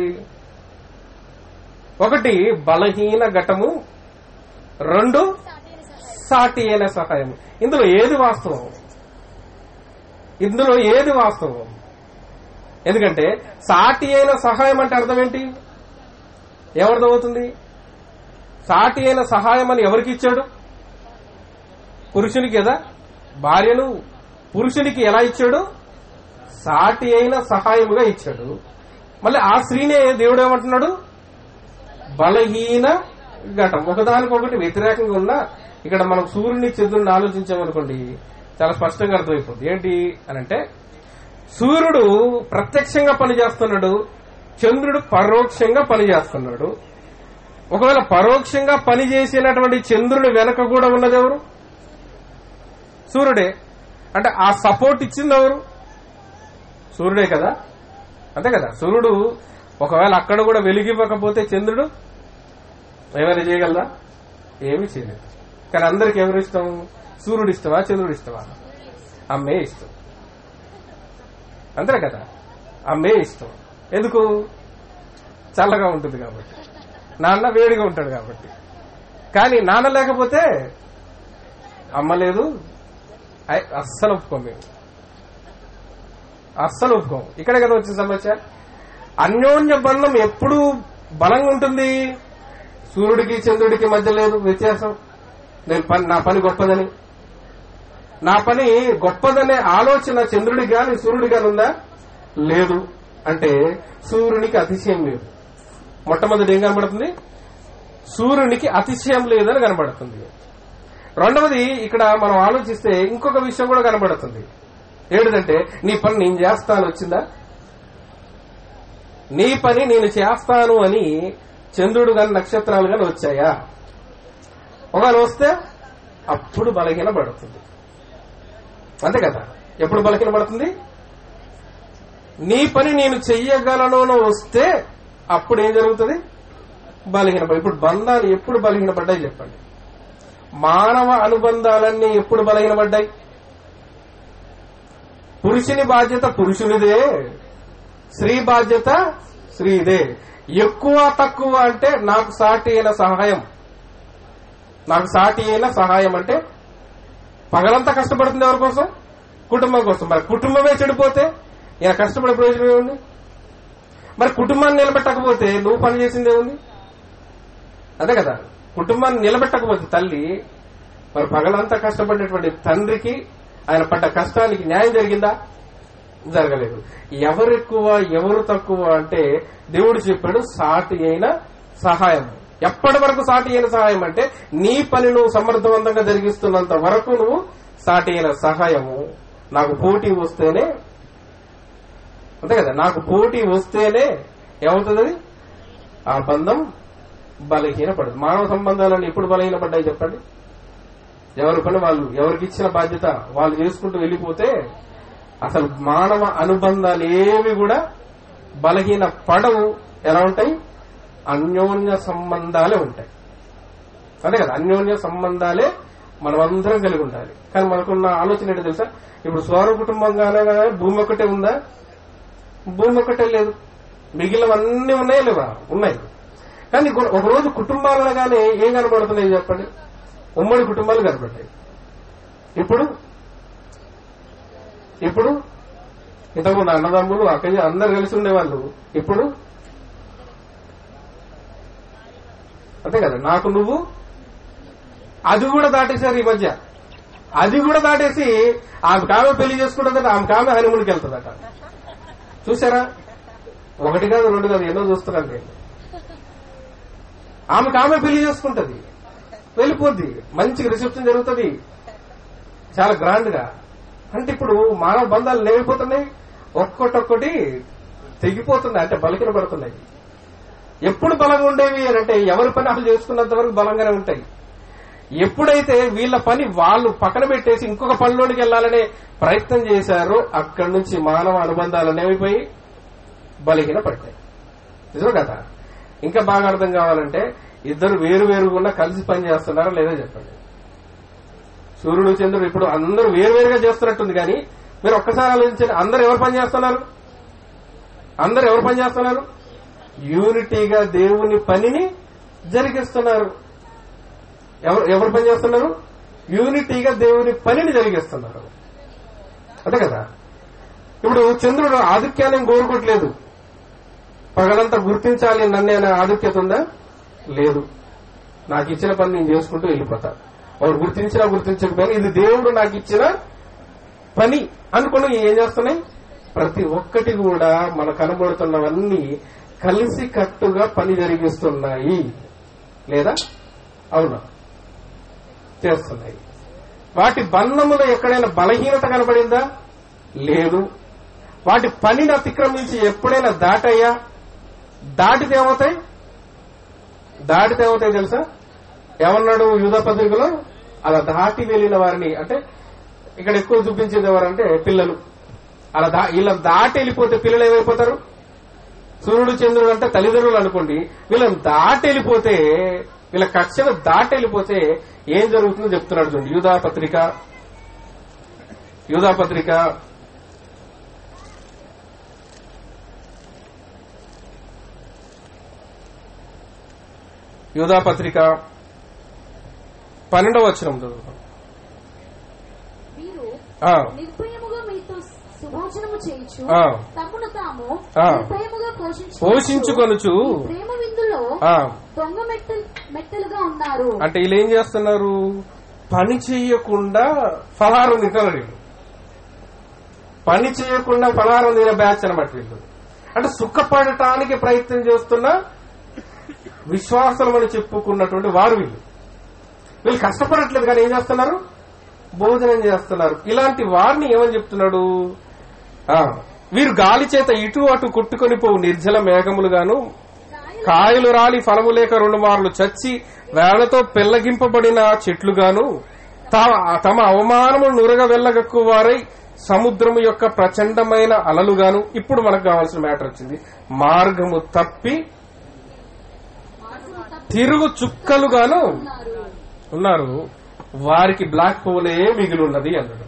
ఒకటి బలహీన ఘటము, రెండు సాటి అయిన సహాయం. ఇందులో ఏది వాస్తవం? ఇందులో ఏది వాస్తవం? ఎందుకంటే సాటి అయిన సహాయం అంటే అర్థం ఏంటి? ఏమర్థమవుతుంది? సాటి అయిన సహాయం అని ఎవరికి ఇచ్చాడు? పురుషునికి కదా. భార్యను పురుషునికి ఎలా ఇచ్చాడు? సాటి అయిన సహాయముగా ఇచ్చాడు. మళ్ళీ ఆ స్త్రీనే దేవుడు ఏమంటున్నాడు? బలహీన ఘటం. ఒకదానికొకటి వ్యతిరేకంగా ఉన్నా ఇక్కడ మనం సూర్యుని చంద్రుడిని ఆలోచించామనుకోండి, చాలా స్పష్టంగా అర్థమైపోతుంది. ఏంటి అనంటే సూర్యుడు ప్రత్యక్షంగా పనిచేస్తున్నాడు, చంద్రుడు పరోక్షంగా పనిచేస్తున్నాడు. ఒకవేళ పరోక్షంగా పనిచేసినటువంటి చంద్రుడి వెనక కూడా ఉన్నది ఎవరు? సూర్యుడే. అంటే ఆ సపోర్ట్ ఇచ్చింది ఎవరు? సూర్యుడే కదా. అంతే కదా. సూర్యుడు ఒకవేళ అక్కడ కూడా వెలిగివ్వకపోతే చంద్రుడు ఏమైనా చేయగలరా? ఏమీ చేయలేదు. కానీ అందరికి ఎవరు ఇష్టం? సూర్యుడు ఇష్టమా, చంద్రుడు ఇష్టమా? అమ్మే ఇష్టం. అంతే కదా. అమ్మే ఇష్టం. ఎందుకు? చల్లగా ఉంటుంది కాబట్టి, నాన్న వేడిగా ఉంటాడు కాబట్టి. కానీ నాన్న లేకపోతే అమ్మ లేదు, ఐ- అస్సలు ఒప్పుకోం మేము, అస్సలు ఒప్పుకోం. ఇక్కడే కదా వచ్చిన సమస్య. అన్యోన్య బంధం ఎప్పుడూ బలంగా ఉంటుంది. సూర్యుడికి చంద్రుడికి మధ్య లేదు వ్యత్యాసం. నేను పని నా పని గొప్పదని, నా పని గొప్పదనే ఆలోచన చంద్రుడికి గాని సూర్యుడికి గాని ఉందా? లేదు. అంటే సూర్యునికి అతిశయం లేదు. మొట్టమొదటి ఏం కనబడుతుంది? సూర్యునికి అతిశయం లేదని కనబడుతుంది. రెండవది ఇక్కడ మనం ఆలోచిస్తే ఇంకొక విషయం కూడా కనబడుతుంది. ఏంటంటే నీ పని నేను చేస్తాను వచ్చిందా? నీ పని నేను చేస్తాను అని చంద్రుడు గాని నక్షత్రాలు గాని వచ్చాయా? ఒకవేళ వస్తే అప్పుడు బలహీన పడుతుంది. అంతే కదా? ఎప్పుడు బలహీన పడుతుంది? నీ పని నేను చెయ్యగలను వస్తే అప్పుడు ఏం జరుగుతుంది? బలహీనపడి. ఇప్పుడు బంధాలు ఎప్పుడు బలహీనపడ్డాయి చెప్పండి? మానవ అనుబంధాలన్నీ ఎప్పుడు బలహీనపడ్డాయి? పురుషుని బాధ్యత పురుషునిదే, స్త్రీ బాధ్యత స్త్రీదే. ఎక్కువ తక్కువ అంటే నాకు సాటి అయిన సహాయం, నాకు సాటి అయిన సహాయం అంటే పగలంతా కష్టపడుతుంది ఎవరి కోసం? కుటుంబం కోసం. మరి కుటుంబమే చెడిపోతే ఈయన కష్టపడే ప్రయోజనం ఏముంది? మరి కుటుంబాన్ని నిలబెట్టకపోతే నువ్వు పని చేసింది ఏముంది? అదే కదా, కుటుంబాన్ని నిలబెట్టకపోతే తల్లి, మరి పగలంతా కష్టపడినటువంటి తండ్రికి ఆయన పడ్డ కష్టానికి న్యాయం జరిగిందా? జరగలేదు. ఎవరు ఎక్కువ ఎవరు తక్కువ అంటే దేవుడు చెప్పాడు సాటి అయిన సహాయం. ఎప్పటి వరకు సాటి అయిన సహాయం అంటే నీ పని నువ్వు సమర్థవంతంగా జరిగిస్తున్నంత వరకు నువ్వు సాటి అయిన సహాయము. నాకు పోటీ వస్తేనే, అంతే కదా, నాకు పోటీ వస్తేనే ఏమవుతుంది? ఆ బంధం బలహీనపడదు. మానవ సంబంధాలను ఎప్పుడు బలహీనపడ్డాయి చెప్పండి? ఎవరి పని వాళ్ళు, ఎవరికి ఇచ్చిన బాధ్యత వాళ్ళు చేసుకుంటూ వెళ్ళిపోతే అసలు మానవ అనుబంధాలు ఏవి కూడా బలహీన పడవు. ఎలా ఉంటాయి? అన్యోన్య సంబంధాలే ఉంటాయి. అంతే కదా, అన్యోన్య సంబంధాలే మనమందరం కలిగి ఉండాలి. కానీ మనకున్న ఆలోచన ఏంటో తెలుసా? ఇప్పుడు స్వర కుటుంబంగానే భూమి ఒక్కటే ఉందా? భూమి ఒక్కటే లేదు, మిగిలినవన్నీ ఉన్నాయా లేవా? ఉన్నాయి. కానీ ఒకరోజు కుటుంబాలనగానే ఏం కనబడుతున్నాయి చెప్పండి? ఉమ్మడి కుటుంబాలు కనబడ్డాయి. ఇప్పుడు ఇప్పుడు ఇంతకుముందు అన్నదమ్ములు అక్కయ్య అందరు కలిసి ఉండేవాళ్ళు. ఇప్పుడు అంతే కదా, నాకు నువ్వు అది కూడా దాటేశారు ఈ మధ్య. అది కూడా దాటేసి ఆమె కామె పెళ్లి చేసుకుంటుందట, ఆమె కామె హనీమూన్కి వెళ్తుందట. చూసారా? ఒకటి కాదు రెండు కాదు ఎన్నో చూస్తున్నాను నేను. ఆమె కామె పెళ్లి చేసుకుంటది, వెళ్ళిపోద్ది, మంచి రిసెప్షన్ జరుగుతుంది చాలా గ్రాండ్ గా. అంటే ఇప్పుడు మానవ బంధాలు లేకపోతున్నాయి, ఒక్కొక్కటి తెగిపోతున్నాయి, అంటే బలహీన పడుతున్నాయి. ఎప్పుడు బలంగా ఉండేవి అని అంటే ఎవరి పని అసలు చేసుకున్నంత వరకు బలంగానే ఉంటాయి. ఎప్పుడైతే వీళ్ళ పని వాళ్ళు పక్కన పెట్టేసి ఇంకొక పనిలోనికి వెళ్లాలనే ప్రయత్నం చేశారో అక్కడి నుంచి మానవ అనుబంధాలు అనేవిపోయి బలహీన పడతాయి. నిజమే కదా? ఇంకా బాగా అర్థం కావాలంటే ఇద్దరు వేరు వేరుగున్నా కలిసి పని చేస్తున్నారా లేదా చెప్పండి. సూర్యుడు చంద్రుడు ఇప్పుడు అందరూ వేరువేరుగా చేస్తున్నట్టుంది, కానీ మీరు ఒక్కసారి ఆలోచించండి, అందరూ ఎవరు పని చేస్తున్నారు? అందరూ ఎవరు పని చేస్తున్నారు? యూనిటీగా దేవుని పనిని జరిగిస్తున్నారు. ఎవరు ఎవరు పని చేస్తున్నారు? యూనిటీగా దేవుని పనిని జరిగిస్తున్నారు. అంతే కదా? ఇప్పుడు చంద్రుడు ఆధిక్యాన్ని కోరుకోవట్లేదు. పగలంతా గుర్తించాలి నన్నే అనే ఆధిక్యత ఉందా? లేదు. నాకు ఇచ్చిన పని నేను చేసుకుంటూ వెళ్ళిపోతా. వాడు గుర్తించినా గుర్తించకపోయినా ఇది దేవుడు నాకు ఇచ్చిన పని అనుకుని ఏం చేస్తున్నాయి? ప్రతి ఒక్కటి కూడా మన కనబడుతున్నవన్నీ కలిసి కట్టుగా పని జరిగిస్తున్నాయి లేదా? అవునా? చేస్తున్నాయి. వాటి బంధములో ఎక్కడైనా బలహీనత కనబడిందా? లేదు. వాటి పనిని అతిక్రమించి ఎప్పుడైనా దాటయ్యా? దాటితే ఏమవుతాయి? దాటితే ఏమవుతాయి తెలుసా? ఏమన్నాడు యూదా పత్రికలో? అలా దాటి వెళ్లిన వారిని, అంటే ఇక్కడ ఎక్కువ చూపించేది ఎవరంటే పిల్లలు. అలా దా ఇలా దాటి వెళ్ళిపోతే పిల్లలు ఏమైపోతారు? సూర్యుడు చంద్రుడు అంటే తల్లిదండ్రులు అనుకోండి. వీళ్ళని దాటి వెళ్ళిపోతే, వీళ్ళ కక్షను దాటి వెళ్ళిపోతే ఏం జరుగుతుందో చెప్తున్నాడు చూడండి. యూదా పత్రిక యూదా పత్రిక యూదా పత్రిక పన్నెండవ వచనం చదువుతాం. వీరు ఆ, నిర్భయముగా మీతో సుభోజనము చేయించు ఆ, తమను తాము ఆ, నిర్భయముగా పోషించు పోషించుకొనుచు ప్రేమ విందులు మెట్టులో ఆ, దొంగ మెట్టు మెట్టలుగా ఉన్నారు. అంటే వీళ్ళు ఏం చేస్తున్నారు? పని చేయకుండా ఫలారం తింటారు వీళ్ళు. పని చేయకుండా ఫలారం తినే బ్యాచ్ అనమాట వీళ్ళు. అంటే సుఖపడటానికి ప్రయత్నం చేస్తున్న విశ్వాసం అని చెప్పుకున్నటువంటి వారు వీళ్ళు. వీళ్ళు కష్టపడట్లేదు కానీ ఏం చేస్తున్నారు? భోజనం చేస్తున్నారు. ఇలాంటి వారిని ఏమని చెప్తున్నాడు? ఆ, వీరు గాలి చేత ఇటు అటు కొట్టుకొని పోవు నిర్జల మేఘములుగాను, కాయలు రాలి ఫలము లేక రెండు మార్లు చచ్చి వేళ్లతో పెళ్లగింపబడిన చెట్లుగాను, తమ అవమానము నురగ వెళ్ళగక్కు వారై సముద్రము యొక్క ప్రచండమైన అలలుగాను. ఇప్పుడు మనకు కావాల్సిన మ్యాటర్ వచ్చింది. మార్గము తప్పి తిరుగు చుక్కలుగాను ఉన్నారు, వారికి బ్లాక్ హోలే మిగిలి ఉన్నది అన్నాడు.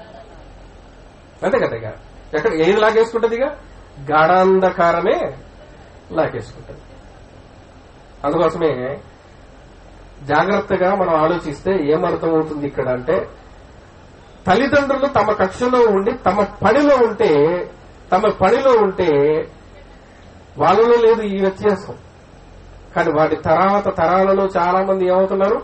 అంతే కదా? ఇక ఎక్కడ ఏది లాగేసుకుంటది? ఇక గాఢాంధకారమే లాగేసుకుంటది. అందుకోసమే జాగ్రత్తగా మనం ఆలోచిస్తే ఏమర్థం అవుతుంది ఇక్కడ అంటే, తల్లిదండ్రులు తమ కక్షలో ఉండి తమ పనిలో ఉంటే తమ పనిలో ఉంటే వాళ్ళలో లేదు ఈ వ్యత్యాసం. కానీ వాటి తర్వాత తరాలలో చాలా మంది ఏమవుతున్నారు?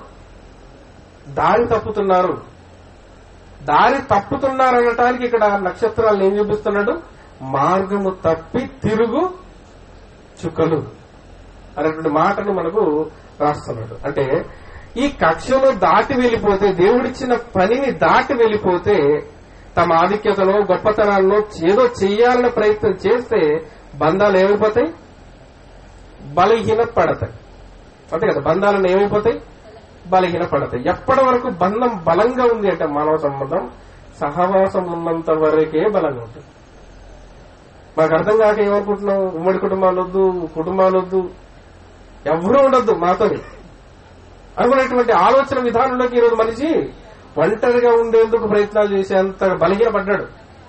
దారి తప్పుతున్నారు. దారి తప్పుతున్నారు అనటానికి ఇక్కడ నక్షత్రాలను ఏం చూపిస్తున్నాడు? మార్గము తప్పి తిరుగు చుక్కలు అనేటువంటి మాటను మనకు రాస్తున్నాడు. అంటే ఈ కక్షలో దాటి వెళ్లిపోతే, దేవుడిచ్చిన పనిని దాటి వెళ్లిపోతే, తమ ఆధిక్యతలో గొప్పతనాల్లో ఏదో చెయ్యాలనే ప్రయత్నం చేస్తే బంధాలు ఏమైపోతాయి? బలహీన పడతాయి. అంతే కదా? బంధాలను ఏమైపోతాయి? బలహీన పడతాయి. ఎప్పటి వరకు బంధం బలంగా ఉంది అంటే, మానవ సంబంధం సహవాసం ఉన్నంత వరకే బలంగా ఉంటుంది. మాకు అర్థం కాక ఏమనుకుంటున్నాం? ఉమ్మడి కుటుంబాలు వద్దు, కుటుంబాలు వద్దు, ఎవరూ ఉండొద్దు మాతోని అనుకునేటువంటి ఆలోచన విధానంలోకి ఈరోజు మనిషి ఒంటరిగా ఉండేందుకు ప్రయత్నాలు చేసేంత బలహీన పడ్డాడు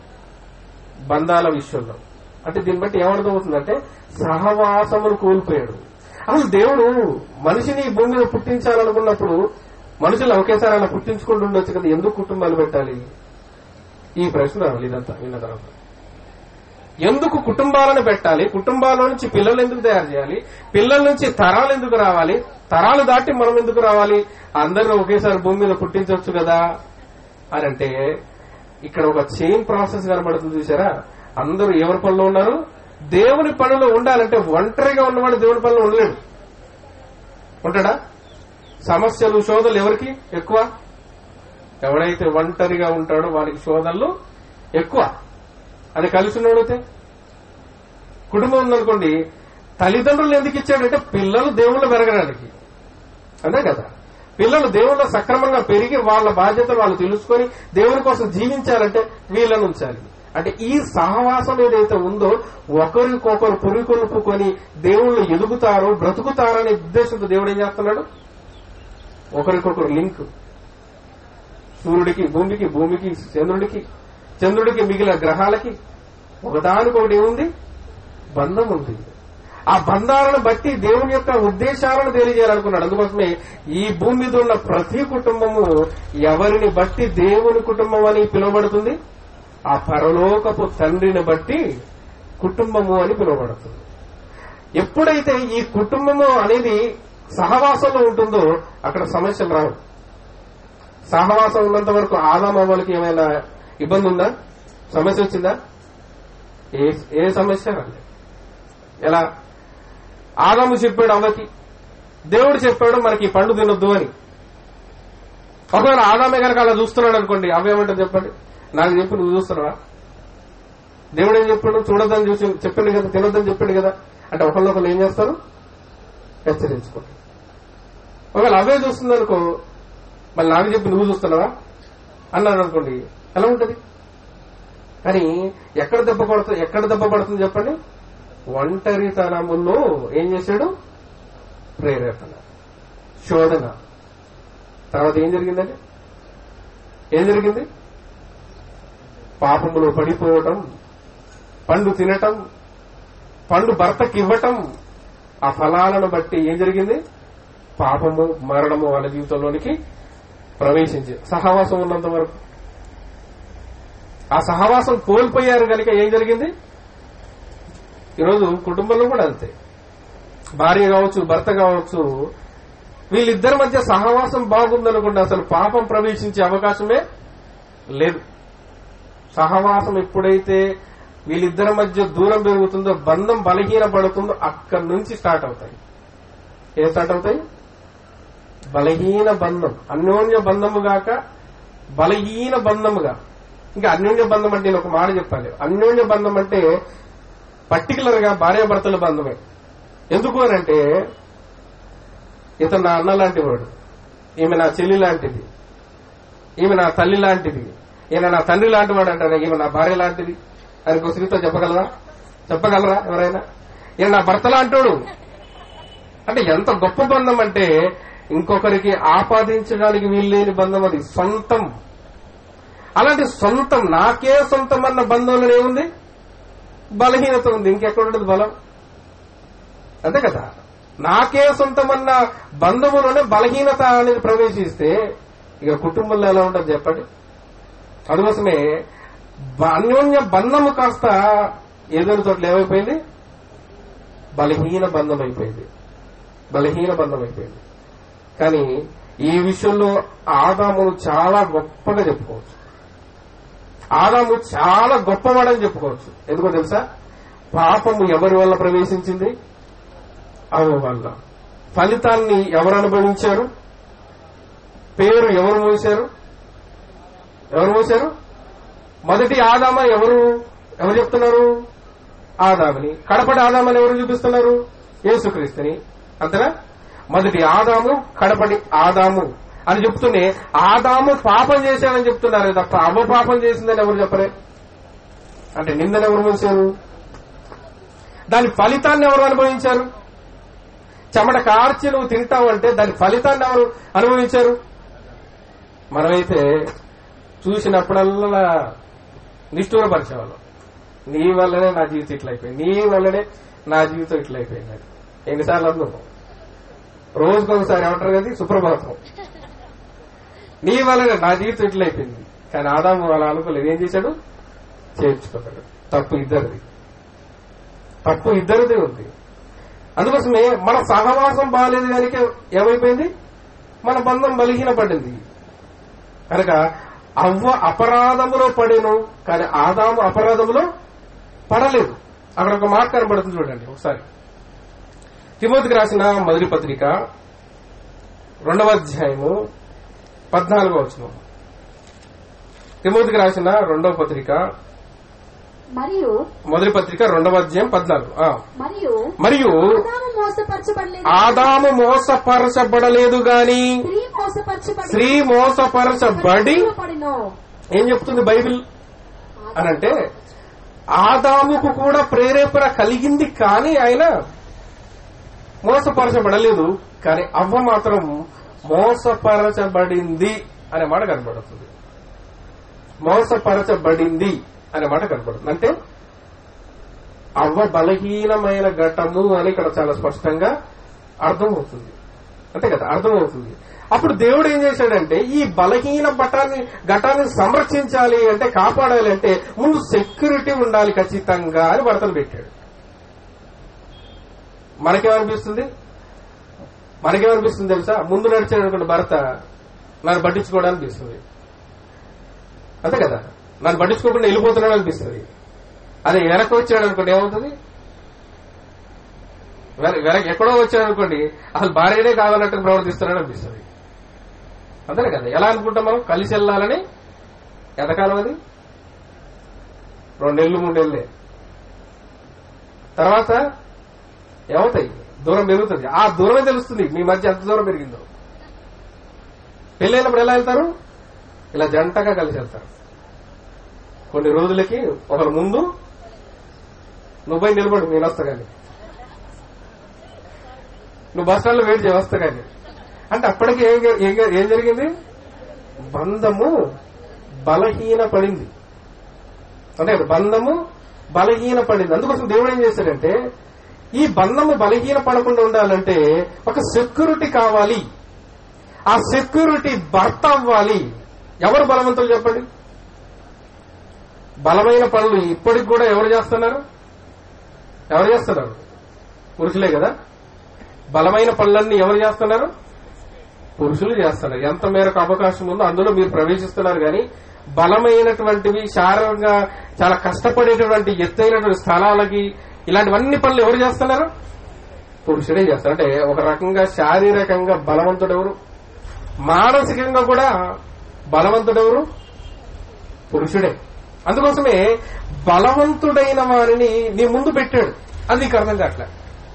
బంధాల విషయంలో. అంటే దీన్ని బట్టి ఏమర్థమవుతుందంటే, సహవాసమును కోల్పోయాడు. అసలు దేవుడు మనిషిని భూమి మీద పుట్టించాలనుకున్నప్పుడు మనుషులు ఒకేసారి అలా పుట్టించుకుంటూ ఉండొచ్చు కదా, ఎందుకు కుటుంబాలు పెట్టాలి? ఈ ప్రశ్న రావాలి ఇదంతా విన్న తర్వాత. ఎందుకు కుటుంబాలను పెట్టాలి? కుటుంబాల నుంచి పిల్లలు ఎందుకు తయారు చేయాలి? పిల్లల నుంచి తరాలు ఎందుకు రావాలి? తరాలు దాటి మనం ఎందుకు రావాలి? అందరూ ఒకేసారి భూమి మీద పుట్టించవచ్చు కదా అని అంటే, ఇక్కడ ఒక చైన్ ప్రాసెస్ కనబడుతుంది చూసారా? అందరూ ఎవరి పనిలో ఉన్నారు? దేవుని పనిలో ఉండాలంటే ఒంటరిగా ఉన్నవాడు దేవుని పనిలో ఉండలేడు. ఉంటాడా? సమస్యలు శోధనలు ఎవరికి ఎక్కువ? ఎవడైతే ఒంటరిగా ఉంటాడో వాడికి శోధనలు ఎక్కువ. అది కలిసి ఉన్నవాడైతే, కుటుంబం ఉందనుకోండి, తల్లిదండ్రులు ఎందుకు ఇచ్చాడంటే పిల్లలు దేవుళ్ళు పెరగడానికి. అంతే కదా? పిల్లలు దేవుళ్ళ సక్రమంగా పెరిగి వాళ్ళ బాధ్యతలు వాళ్ళు తెలుసుకొని దేవుని కోసం జీవించాలంటే వీళ్ళని ఉంచాలి. అంటే ఈ సహవాసం ఏదైతే ఉందో, ఒకరికొకరు పురికొల్పుకొని దేవుళ్ళు ఎదుగుతారో బ్రతుకుతారనే ఉద్దేశంతో దేవుడు ఏం చేస్తున్నాడు? ఒకరికొకరు లింక్. సూర్యుడికి భూమికి, భూమికి చంద్రుడికి, చంద్రుడికి మిగిలిన గ్రహాలకి ఒకదానికొకటి ఏముంది? బంధం ఉంది. ఆ బంధాలను బట్టి దేవుని యొక్క ఉద్దేశాలను తెలియజేయాలనుకున్నాడు. అందుకోసమే ఈ భూమి మీద ఉన్న ప్రతి కుటుంబము ఎవరిని బట్టి దేవుని కుటుంబం అని పిలువబడుతుంది? ఆ పరలోకపు తండ్రిని బట్టి కుటుంబము అని పిలువబడుతుంది. ఎప్పుడైతే ఈ కుటుంబము అనేది సహవాసంలో ఉంటుందో అక్కడ సమస్యలు రావు. సహవాసం ఉన్నంత వరకు ఆదామవ్వలకి ఏమైనా ఇబ్బంది ఉందా? సమస్య వచ్చిందా? ఏ ఏ సమస్య రాలేదు. ఎలా? ఆదాము చెప్పాడు అవ్వకి, దేవుడు చెప్పాడు మనకి ఈ పండు తినొద్దు అని. ఒకవేళ ఆదామే కనుక అలా చూస్తున్నాడు అనుకోండి, అవేమంటే చెప్పండి, నాకు చెప్పి నువ్వు చూస్తున్నావా? దేవుడు ఏం చెప్పాడు? చూడొద్దని చూసి చెప్పిండు కదా, తినొద్దని చెప్పిండు కదా. అంటే ఒకళ్ళొకళ్ళు ఏం చేస్తారు? హెచ్చరించుకోండి. ఒకవేళ అవే చూస్తుంది అనుకో, మళ్ళీ నాకు చెప్పి నువ్వు చూస్తున్నావా అన్నాడు అనుకోండి, ఎలా ఉంటది? కానీ ఎక్కడ దెబ్బ పడుతుంది? ఎక్కడ దెబ్బ పడుతుంది చెప్పండి? ఒంటరితనములో ఏం చేశాడు? ప్రేరేపణ, శోధన. తర్వాత ఏం జరిగిందండి? ఏం జరిగింది? పాపములో పడిపోవటం, పండు తినటం, పండు భర్తకి ఇవ్వటం. ఆ ఫలాలను బట్టి ఏం జరిగింది? పాపము, మరణము వాళ్ళ జీవితంలోనికి ప్రవేశించి సహవాసం ఉన్నంత వరకు. ఆ సహవాసం కోల్పోయారు కనుక ఏం జరిగింది? ఈరోజు కుటుంబంలో కూడా అంతే. భార్య కావచ్చు, భర్త కావచ్చు, వీళ్ళిద్దరి మధ్య సహవాసం బాగుందనుకోండి, అసలు పాపం ప్రవేశించే అవకాశమే లేదు. సహవాసం ఎప్పుడైతే వీళ్ళిద్దరి మధ్య దూరం పెరుగుతుందో, బంధం బలహీన పడుతుందో, అక్కడి నుంచి స్టార్ట్ అవుతాయి. ఏం స్టార్ట్ అవుతాయి? బలహీన బంధం. అన్యోన్య బంధము గాక బలహీన బంధముగా. ఇంకా అన్యోన్య బంధం అంటే నేను ఒక మాట చెప్పాలి. అన్యోన్య బంధం అంటే పర్టికులర్ గా భార్యాభర్తల బంధమే. ఎందుకు అనంటే, ఇతను నా అన్న లాంటి వాడు, ఈమె నా చెల్లి లాంటిది, ఈమె నా తల్లి లాంటిది, ఈయన నా తండ్రి లాంటి వాడు అంటారు, ఈమె నా భార్య లాంటిది అని ఒక స్త్రీతో చెప్పగలరా? చెప్పగలరా ఎవరైనా? ఈయన నా భర్త లాంటోడు అంటే ఎంత గొప్ప బంధం అంటే, ఇంకొకరికి ఆపాదించడానికి వీల్లేని బంధం అది, సొంతం. అలాంటి సొంతం, నాకే సొంతం అన్న బంధంలో ఏముంది? బలహీనత ఉంది. ఇంకెక్కడుండదు బలం? అంతే కదా. నాకే సొంతం అన్న బంధములోనే బలహీనత అనేది ప్రవేశిస్తే ఇక కుటుంబంలో ఎలా ఉంటుంది చెప్పండి. అందుకోసమే అన్యోన్య బంధము కాస్త ఏదైనా చోట్ల ఏమైపోయింది? బలహీన బంధం అయిపోయింది. బలహీన బంధం అయిపోయింది. కానీ ఈ విషయంలో ఆదామును చాలా గొప్పగా చెప్పుకోవచ్చు. ఆదాము చాలా గొప్పవాడని చెప్పుకోవచ్చు. ఎందుకో తెలుసా? పాపము ఎవరి వల్ల ప్రవేశించింది? అవ్వ వల్ల. ఫలితాన్ని ఎవరు అనుభవించారు? పేరు ఎవరు మోసారు? ఎవరు మోసారు? మొదటి ఆదామ ఎవరు ఎవరు చెప్తున్నారు? ఆదాముని. కడపటి ఆదామని ఎవరు చూపిస్తున్నారు? యేసుక్రీస్తుని. అంతేనా? మొదటి ఆదాము, కడపటి ఆదాము అని చెప్తూనే ఆదాము పాపం చేశాడని చెప్తున్నారు తప్ప అవ్వ పాపం చేసిందని ఎవరు చెప్పరే. అంటే నిందను ఎవరు మోసారు? దాని ఫలితాన్ని ఎవరు అనుభవించారు? చెమట కార్చి నువ్వు తింటావంటే దాని ఫలితాన్ని ఎవరు అనుభవించారు? మనమైతే చూసినప్పుడల్లా నిష్ఠూరపరిచేవాళ్ళం. నీ వల్లనే నా జీవితం ఇట్లయిపోయింది, నీ వల్లనే నా జీవితం ఇట్లయిపోయింది. ఎన్నిసార్లు అందరూ రోజుకొకసారి ఏమంటారు కదా, సుప్రభాతం, నీ వల్లనే నా జీవితం ఇట్లయిపోయింది. కానీ ఆదాము అలా అనుకోలేదు. ఏం చేశాడు? చేర్చుకున్నాడు. తప్పు ఇద్దరిది, తప్పు ఇద్దరిదే ఉంది. అందుకోసమే మన సహవాసం బాగాలేదు కనుక ఏమైపోయింది? మన బంధం బలహీన పడింది. కనుక అవ్వ అపరాధములో పడేను, కానీ ఆదాము అపరాధములో పడలేదు. అక్కడ ఒక మాట కనబడుతుంది చూడండి ఒకసారి. తిమోతికి రాసిన మొదటి పత్రిక రెండవ అధ్యాయము పద్నాలుగో వచనం. తిమోతికి రాసిన రెండవ పత్రిక మరియు మొదటి పత్రిక రెండవ అధ్యాయం పద్నాలుగు. మరియు మరియు ఆదాము మోసపరచబడలేదు ఆదాము మోసపరచబడలేదు గాని స్త్రీ మోసపరచబడి స్త్రీ మోసపరచబడి పడినో. ఏం చెప్తుంది బైబిల్ అనంటే, ఆదాముకు కూడా ప్రేరేపణ కలిగింది కానీ ఆయన మోసపరచబడలేదు. కానీ అవ్వ మాత్రం మోసపరచబడింది అనే మాట కనబడుతుంది. మోసపరచబడింది అనే మాట కనబడుతుంది. అంటే అవ్వ బలహీనమైన ఘటము అని ఇక్కడ చాలా స్పష్టంగా అర్థమవుతుంది. అంతే కదా, అర్థమవుతుంది. అప్పుడు దేవుడు ఏం చేశాడంటే, ఈ బలహీన ఘటాన్ని ఘటాన్ని సంరక్షించాలి అంటే, కాపాడాలి అంటే ముందు సెక్యూరిటీ ఉండాలి ఖచ్చితంగా అని భర్తలు పెట్టాడు. మనకేమనిపిస్తుంది? మనకేమనిపిస్తుంది తెలుసా? ముందు నడిచాడు అనుకుంటే భర్త నన్ను పట్టించుకోవడానికి అనిపిస్తుంది. అంతే కదా, నన్ను పట్టించుకోకుండా వెళ్ళిపోతున్నాడు అనిపిస్తుంది. అదే వెనక వచ్చాడు అనుకోండి ఏమవుతుంది? వెనక ఎక్కడో వచ్చాడు అనుకోండి అసలు భార్యనే కావాలన్నట్టు ప్రవర్తిస్తున్నాడు అనిపిస్తుంది. అంతే కదా. ఎలా అనుకుంటాం మనం? కలిసి వెళ్ళాలని. ఎంతకాలం అది? రెండేళ్లు మూడేళ్లే. తర్వాత ఏమవుతాయి? దూరం పెరుగుతుంది. ఆ దూరమే తెలుస్తుంది మీ మధ్య ఎంత దూరం పెరిగిందో. పెళ్ళైనప్పుడు ఎలా వెళ్తారు? ఇలా జంటగా కలిసి వెళ్తారు. కొన్ని రోజులకి ఒకరు ముందు, నువ్వు పోయి నిలబడు నేను వస్తా కానీ, నువ్వు బస్ స్టాండ్ లో వెయిట్ చేయి వస్తా కానీ అంటే అప్పటికి ఏం జరిగింది? బంధము బలహీన పడింది. అంటే బంధము బలహీన పడింది. అందుకోసం దేవుడు ఏం చేశాడంటే, ఈ బంధము బలహీన పడకుండా ఉండాలంటే ఒక సెక్యూరిటీ కావాలి. ఆ సెక్యూరిటీ భర్త అవ్వాలి. ఎవరు బలవంతులు చెప్పండి? బలమైన పనులు ఇప్పటికి కూడా ఎవరు చేస్తున్నారు? ఎవరు చేస్తున్నారు? పురుషులే కదా. బలమైన పనులన్నీ ఎవరు చేస్తున్నారు? పురుషులు చేస్తున్నారు. ఎంత మేరకు అవకాశం ఉందో అందులో మీరు ప్రవేశిస్తున్నారు. కానీ బలమైనటువంటివి, శారీరకంగా చాలా కష్టపడేటువంటి ఎత్తైనటువంటి స్థలాలకి ఇలాంటివన్నీ పనులు ఎవరు చేస్తున్నారు? పురుషుడే చేస్తారు. అంటే ఒక రకంగా శారీరకంగా బలవంతుడెవరు, మానసికంగా కూడా బలవంతుడెవరు? పురుషుడే. అందుకోసమే బలవంతుడైన వారిని నీ ముందు పెట్టాడు. అది నీకు అర్థం కావట్లే.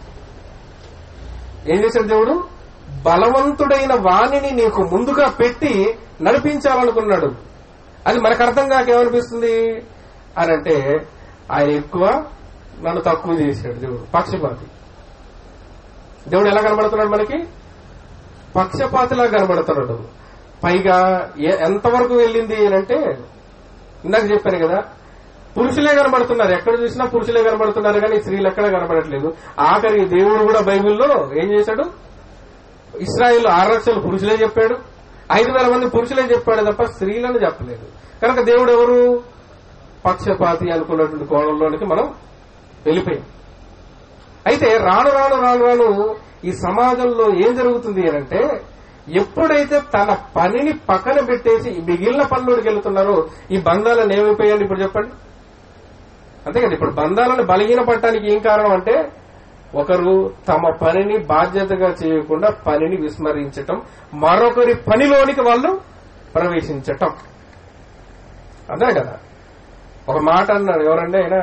ఏం చేశాడు దేవుడు? బలవంతుడైన వాణిని నీకు ముందుగా పెట్టి నడిపించాలనుకున్నాడు. అది మనకు అర్థం కాక ఏమనిపిస్తుంది అని అంటే ఆయన ఎక్కువ, నన్ను తక్కువ చేశాడు దేవుడు. పక్షపాతి. దేవుడు ఎలా కనబడుతున్నాడు మనకి? పక్షపాతిలా కనబడుతున్నాడు. పైగా ఎంతవరకు వెళ్ళింది అంటే ఇందాక చెప్పాను కదా, పురుషులే కనబడుతున్నారు. ఎక్కడ చూసినా పురుషులే కనబడుతున్నారు కానీ స్త్రీలు ఎక్కడ కనబడట్లేదు. ఆఖరి దేవుడు కూడా బైబిల్లో ఏం చేశాడు? ఇశ్రాయేలు ఆరు లక్షలు పురుషులే చెప్పాడు, ఐదు వేల మంది పురుషులే చెప్పాడు తప్ప స్త్రీలను చెప్పలేదు. కనుక దేవుడు ఎవరు? పక్షపాతి అనుకున్నటువంటి కోణంలోనికి మనం వెళ్ళిపోయాం. అయితే రాను రాను రాను రాను ఈ సమాజంలో ఏం జరుగుతుంది అంటే, ఎప్పుడైతే తన పనిని పక్కన పెట్టేసి మిగిలిన పనులోకి వెళ్తున్నారో ఈ బంధాలను ఏమైపోయాయండి ఇప్పుడు చెప్పండి? అంతే కదా. ఇప్పుడు బంధాలను బలహీనపడటానికి ఏం కారణం అంటే, ఒకరు తమ పనిని బాధ్యతగా చేయకుండా పనిని విస్మరించటం, మరొకరి పనిలోనికి వాళ్ళు ప్రవేశించటం. అదే కదా. ఒక మాట అన్నాడు, ఎవరంటే ఆయన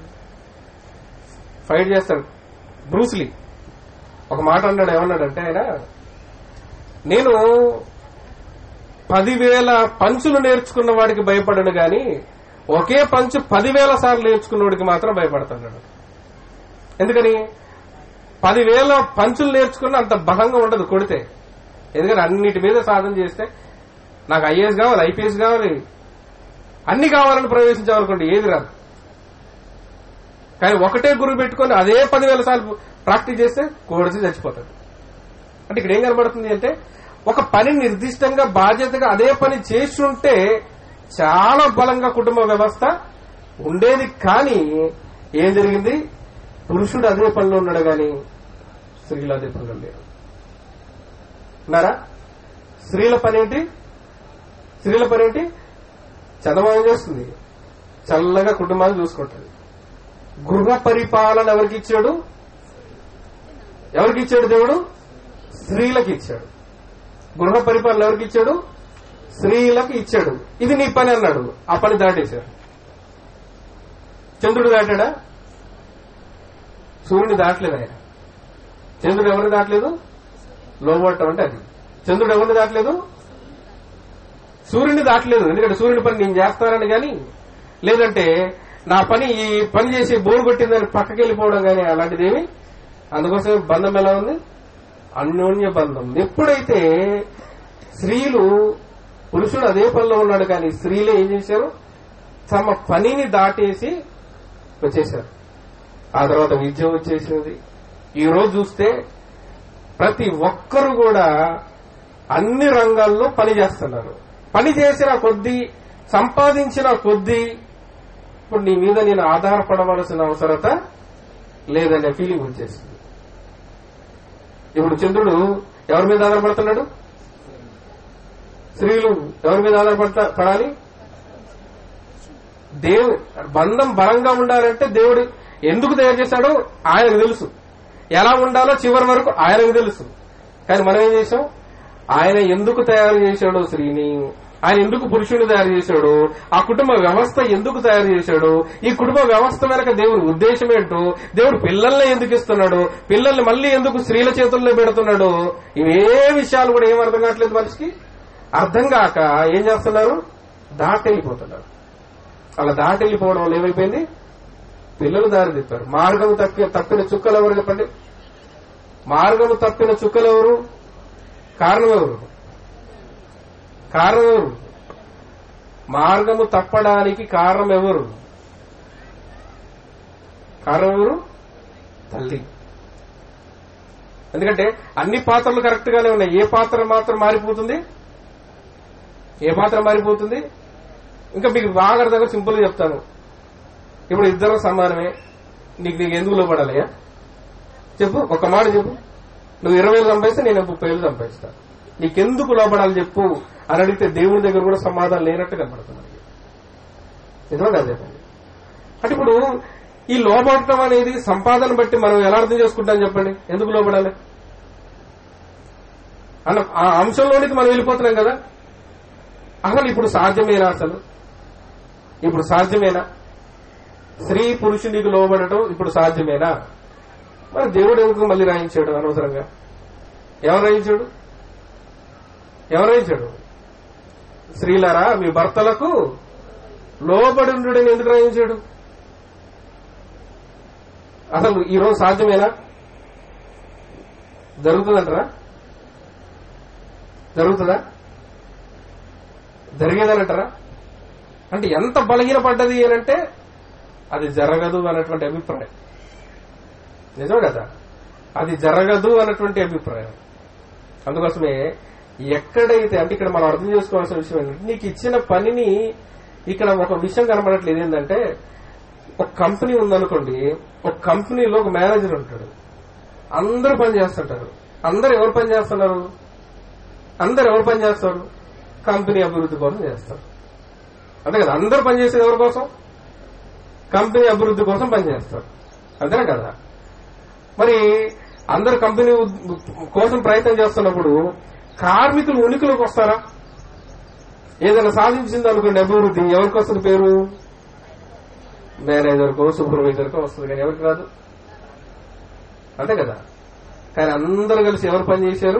ఫైట్ చేస్తాడు, బ్రూస్లీ. ఒక మాట అన్నాడు, ఏమన్నాడంటే ఆయన, నేను పదివేల పంచులు నేర్చుకున్న వాడికి భయపడను గాని ఒకే పంచు పదివేల సార్లు నేర్చుకున్నవాడికి మాత్రం భయపడుతున్నాడు. ఎందుకని? పదివేల పంచులు నేర్చుకున్న అంత బలంగా ఉండదు కొడితే. ఎందుకంటే అన్నిటి మీద సాధన చేస్తే నాకు ఐఏఎస్ కావాలి, ఐపీఎస్ కావాలి, అన్ని కావాలని ప్రవేశించాలనుకోండి, ఏది రాదు. కానీ ఒకటే గురువు పెట్టుకుని అదే పదివేల సార్లు ప్రాక్టీస్ చేస్తే కోడిసి చచ్చిపోతాడు. అంటే ఇక్కడ ఏం కనబడుతుంది అంటే, ఒక పని నిర్దిష్టంగా బాధ్యతగా అదే పని చేస్తుంటే చాలా బలంగా కుటుంబ వ్యవస్థ ఉండేది. కానీ ఏం జరిగింది? పురుషుడు అదే పనిలో ఉన్నాడు కానీ స్త్రీలు అదే పనిలో లేరు. ఉన్నారా? స్త్రీల పనేంటి? స్త్రీల పనేంటి? చదవం చేస్తుంది, చల్లగా కుటుంబాన్ని చూసుకుంటుంది. గృహ పరిపాలన ఎవరికి ఇచ్చాడు? ఎవరికి ఇచ్చాడు దేవుడు? స్త్రీలకు ఇచ్చాడు. గృహ పరిపాలన ఎవరికి ఇచ్చాడు? స్త్రీలకు ఇచ్చాడు. ఇది నీ పని అన్నాడు, ఆ పని దాటేశాడు. చంద్రుడు దాటాడా? సూర్యుని దాటలేదు ఆయన. చంద్రుడు ఎవరిని దాటలేదు? లోబట్టం అంటే అది. చంద్రుడు ఎవరిని దాటలేదు? సూర్యుని దాటలేదు. ఎందుకంటే సూర్యుని పని నేను చేస్తానని కానీ, లేదంటే నా పని ఈ పని చేసి బోరు కొట్టిందని పక్కకి వెళ్ళిపోవడం కానీ అలాంటిదేమి. అందుకోసం బంధం ఎలా ఉంది? అన్యోన్య బంధం. ఎప్పుడైతే స్త్రీలు, పురుషుడు అదే పనిలో ఉన్నాడు కానీ స్త్రీలే ఏం చేశారు? తమ పనిని దాటేసి వచ్చేశారు. ఆ తర్వాత విద్య వచ్చేసింది. ఈ రోజు చూస్తే ప్రతి ఒక్కరు కూడా అన్ని రంగాల్లో పని చేస్తున్నారు. పని చేసిన కొద్దీ, సంపాదించిన కొద్దీ ఇప్పుడు నీ మీద నేను ఆధారపడవలసిన అవసరత లేదనే ఫీలింగ్ వచ్చేసింది. ఇప్పుడు చంద్రుడు ఎవరి మీద ఆధారపడుతున్నాడు? స్త్రీలు ఎవరి మీద ఆధారపడతా పడాలి? దేవుడు. బంధం బలంగా ఉండాలంటే దేవుడు ఎందుకు తయారు చేశాడో ఆయనకు తెలుసు, ఎలా ఉండాలో చివరి వరకు ఆయనకు తెలుసు. కానీ మనం ఏం చేశాం? ఆయన ఎందుకు తయారు చేశాడో స్త్రీని, ఆయన ఎందుకు పురుషుని తయారు చేశాడు, ఆ కుటుంబ వ్యవస్థ ఎందుకు తయారు చేశాడు, ఈ కుటుంబ వ్యవస్థ వెనక దేవుడి ఉద్దేశం ఏంటో, దేవుడు పిల్లల్ని ఎందుకు ఇస్తున్నాడు, పిల్లల్ని మళ్లీ ఎందుకు స్త్రీల చేతుల్లో పెడుతున్నాడు, ఇవే విషయాలు కూడా ఏం అర్థం కావట్లేదు మనిషికి. అర్థం కాక ఏం చేస్తున్నారు? దాటెళ్ళిపోతున్నారు. అలా దాటెళ్ళిపోవడం వల్ల ఏమైపోయింది? పిల్లలు దారి తిప్పారు. మార్గము తప్పి తప్పిన చుక్కలు ఎవరు చెప్పండి? మార్గము తప్పిన చుక్కలు ఎవరు? కారణం ఎవరు? కారణం ఎవరు? మార్గము తప్పడానికి కారణం ఎవరు? కారణం ఎవరు? తల్లి. ఎందుకంటే అన్ని పాత్రలు కరెక్ట్ గానే ఉన్నాయి. ఏ పాత్ర మాత్రం మారిపోతుంది? ఏ పాత్ర మారిపోతుంది? ఇంకా మీకు బాగా అర్థంగా సింపుల్ గా చెప్తాను. ఇప్పుడు ఇద్దరు సమానమే, నీకు నీకు ఎందుకు లోపడాలయ్యా చెప్పు, ఒక మాట చెప్పు. నువ్వు ఇరవై వేలు సంపాదిస్తే నేను ముప్పై వేలు సంపాదిస్తా, నీకెందుకు లోపడాలి చెప్పు అని అడిగితే దేవుడి దగ్గర కూడా సమాధానం లేనట్టు కనబడుతుంది. నిజమే కాదు చెప్పండి. అంటే ఇప్పుడు ఈ లోపడటం అనేది సంపాదన బట్టి మనం ఎలా అర్థం చేసుకుంటాం చెప్పండి? ఎందుకు లోపడాలి అన్న ఆ అంశంలోనికి మనం వెళ్ళిపోతున్నాం కదా. అసలు ఇప్పుడు సాధ్యమేనా? అసలు ఇప్పుడు సాధ్యమేనా స్త్రీ పురుషునికి లోబడటం? ఇప్పుడు సాధ్యమేనా? మరి దేవుడు ఎందుకు మళ్ళీ రాయించాడు అనవసరంగా? ఎవరు రాయించాడు? ఎవరు రాయించాడు? స్త్రీలారా మీ భర్తలకు లోబడి ఉండడని ఎందుకు రాయించాడు? అసలు ఈరోజు సాధ్యమేనా? జరుగుతుందంటారా? జరుగుతుందా? జరిగేదనంటారా? అంటే ఎంత బలహీనపడ్డది అనంటే అది జరగదు అన్నటువంటి అభిప్రాయం. నిజం కదా, అది జరగదు అన్నటువంటి అభిప్రాయం. అందుకోసమే ఎక్కడైతే అంటే ఇక్కడ మనం అర్థం చేసుకోవాల్సిన విషయం ఏంటంటే, నీకు ఇచ్చిన పనిని ఇక్కడ ఒక విషయం కనబడట్లేదు. ఏంటంటే ఒక కంపెనీ ఉందనుకోండి, ఒక కంపెనీలో ఒక మేనేజర్ ఉంటాడు, అందరూ పని చేస్తుంటారు. అందరూ ఎవరు పని చేస్తున్నారు? అందరు ఎవరు పని చేస్తారు? కంపెనీ అభివృద్ధి కోసం చేస్తారు. అంతే కదా, అందరూ పనిచేసేది ఎవరి కోసం? కంపెనీ అభివృద్ధి కోసం పనిచేస్తారు. అంతేనా కదా? మరి అందరు కంపెనీ కోసం ప్రయత్నం చేస్తున్నప్పుడు కార్మికులు ఉనికిలోకి వస్తారా? ఏదైనా సాధించింది అనుకోండి అభివృద్ధి, ఎవరికి వస్తుంది పేరు? మేనేజర్కో సూపర్వైజర్కో వస్తుంది, కానీ ఎవరికి రాదు. అంతే కదా. కానీ అందరూ కలిసి ఎవరు పనిచేశారు?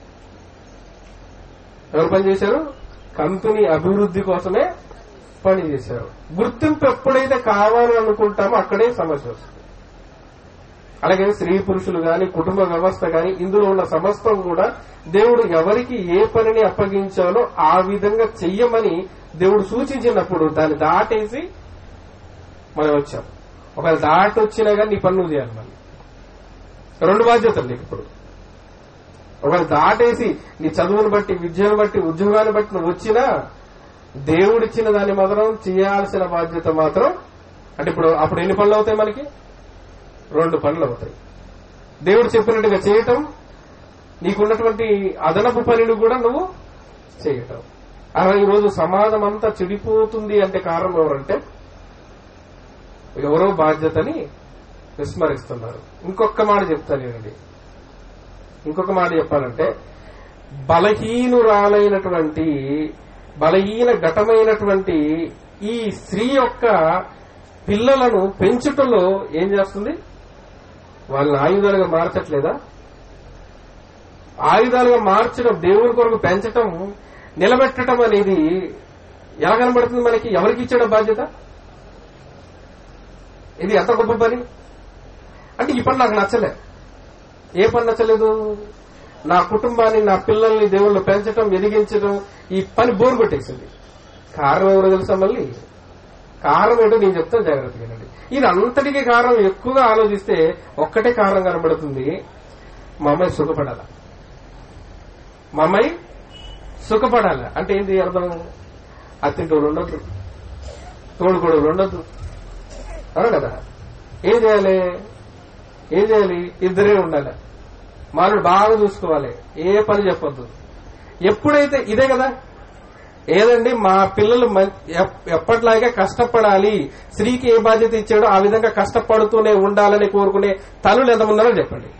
ఎవరు పనిచేశారు? కంపెనీ అభివృద్ధి కోసమే పనిచేశారు. గుర్తింపు ఎప్పుడైతే కావాలని అనుకుంటామో అక్కడే సమస్య వస్తుంది. అలాగే స్త్రీ పురుషులు గాని, కుటుంబ వ్యవస్థ గాని, ఇందులో ఉన్న సమస్తం కూడా దేవుడు ఎవరికి ఏ పనిని అప్పగించాలో ఆ విధంగా చెయ్యమని దేవుడు సూచించినప్పుడు దాన్ని దాటేసి మనం వచ్చాం. ఒకవేళ దాటి వచ్చినా కానీ నీ పని నువ్వు చేయాలి. మళ్ళీ రెండు బాధ్యతలు నీకు ఇప్పుడు. ఒకవేళ దాటేసి నీ చదువును బట్టి, విద్యను బట్టి, ఉద్యోగాన్ని బట్టి నువ్వు వచ్చినా దేవుడిచ్చిన దాన్ని మాత్రం చేయాల్సిన బాధ్యత మాత్రం అంటే ఇప్పుడు అప్పుడు ఎన్ని పనులు అవుతాయి మనకి? రెండు పనులు అవుతాయి. దేవుడు చెప్పినట్టుగా చేయటం, నీకున్నటువంటి అదనపు పనిని కూడా నువ్వు చేయటం. అలా ఈరోజు సమాజం అంతా చెడిపోతుంది అంటే కారణం ఎవరంటే ఎవరో బాధ్యతని విస్మరిస్తున్నారు. ఇంకొక మాట చెప్తాను నేనండి. ఇంకొక మాట చెప్పాలంటే బలహీనురాలైనటువంటి బలహీన ఘటమైనటువంటి ఈ స్త్రీ యొక్క పిల్లలను పెంచుటలో ఏం చేస్తుంది? వాళ్ళని ఆయుధాలుగా మార్చట్లేదా? ఆయుధాలుగా మార్చడం, దేవుని కొరకు పెంచటం, నిలబెట్టడం అనేది ఎలా కనబడుతుంది మనకి? ఎవరికి ఇచ్చాడో బాధ్యత? ఇది ఎంత గొప్ప పని అంటే ఈ పని నాకు నచ్చలే. ఏ పని నచ్చలేదు? నా కుటుంబాన్ని, నా పిల్లల్ని దేవుళ్ళు పెంచడం, ఎదిగించడం, ఈ పని బోరు కొట్టేసింది. కారణం ఎవరో తెలుసా? మళ్ళీ కారణం ఏంటో నేను చెప్తాను, జాగ్రత్తగా వినండి. ఇది అంతటికీ కారణం ఎక్కువగా ఆలోచిస్తే ఒక్కటే కారణం కనబడుతుంది. మా అమ్మాయి సుఖపడాల. మా అమ్మాయి సుఖపడాల అంటే ఏంటి అర్థం? అత్తింటోళ్ళు ఉండొద్దు, తోడుకోడలు ఉండొద్దు, అవును కదా. ఏం చేయాలి? ఏం చేయాలి? ఇద్దరే ఉండాలి. మానవుడు బాగా చూసుకోవాలి, ఏ పని చెప్పొద్దు. ఎప్పుడైతే ఇదే కదా ఏదండి మా పిల్లలు ఎప్పట్లాగే కష్టపడాలి, స్త్రీకి ఏ బాధ్యత ఇచ్చాడో ఆ విధంగా కష్టపడుతూనే ఉండాలని కోరుకునే తల్లులు ఎంతమంది చెప్పండి.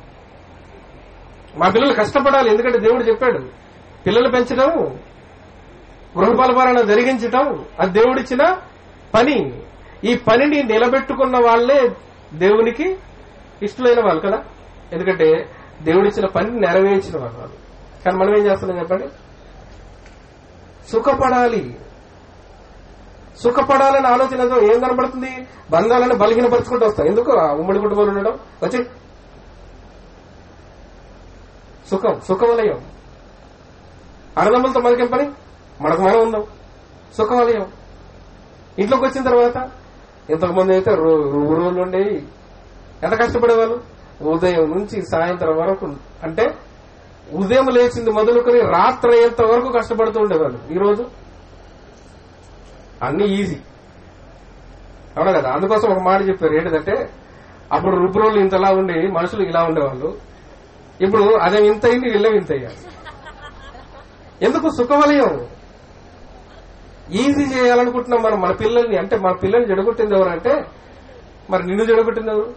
మా పిల్లలు కష్టపడాలి, ఎందుకంటే దేవుడు చెప్పాడు పిల్లలు పెంచడం, గృహపరిపాలన జరిగించటం అది దేవుడిచ్చిన పని. ఈ పనిని నిలబెట్టుకున్న వాళ్లే దేవునికి ఇష్టమైన వాళ్ళు కదా, ఎందుకంటే దేవుడిచ్చిన పనిని నెరవేర్చిన వాళ్ళు. కానీ మనం ఏం చేస్తున్నాం చెప్పండి? సుఖపడాలి సుఖపడాలని ఆలోచనతో ఏం కనబడుతుంది? బంధాలను బలహీనపరుచుకుంటూ వస్తాం. ఎందుకు? ఆ ఉమ్మడి కుటుంబాలు ఉండడం వచ్చి సుఖం సుఖవలయం. అన్నదమ్ములతో మనకేం పని? మనకు మనం ఉందాం సుఖవలయం. ఇంట్లోకి వచ్చిన తర్వాత ఇంతకుముందు అయితే రోజులు ఉండేవి, ఎంత కష్టపడేవాళ్ళు? ఉదయం నుంచి సాయంత్రం వరకు, అంటే ఉదయం లేచింది మొదలుకొని రాత్రి అయ్యేంత వరకు కష్టపడుతూ ఉండేవాళ్ళు. ఈరోజు అన్ని ఈజీ, అవునా కదా. అందుకోసం ఒక మాట చెప్పారు ఏంటంటే, అప్పుడు రుబ్రోళ్ళు ఇంతలా ఉండి మనుషులు ఇలా ఉండేవాళ్ళు, ఇప్పుడు అదే వింత అయింది, వీళ్ళే వింత అయ్యారు. ఎందుకు? సుఖవలయం ఈజీ చేయాలనుకుంటున్నాం మనం మన పిల్లల్ని. అంటే మన పిల్లల్ని జడగొట్టింది ఎవరంటే మరి నిన్ను జడగొట్టింది ఎవరు?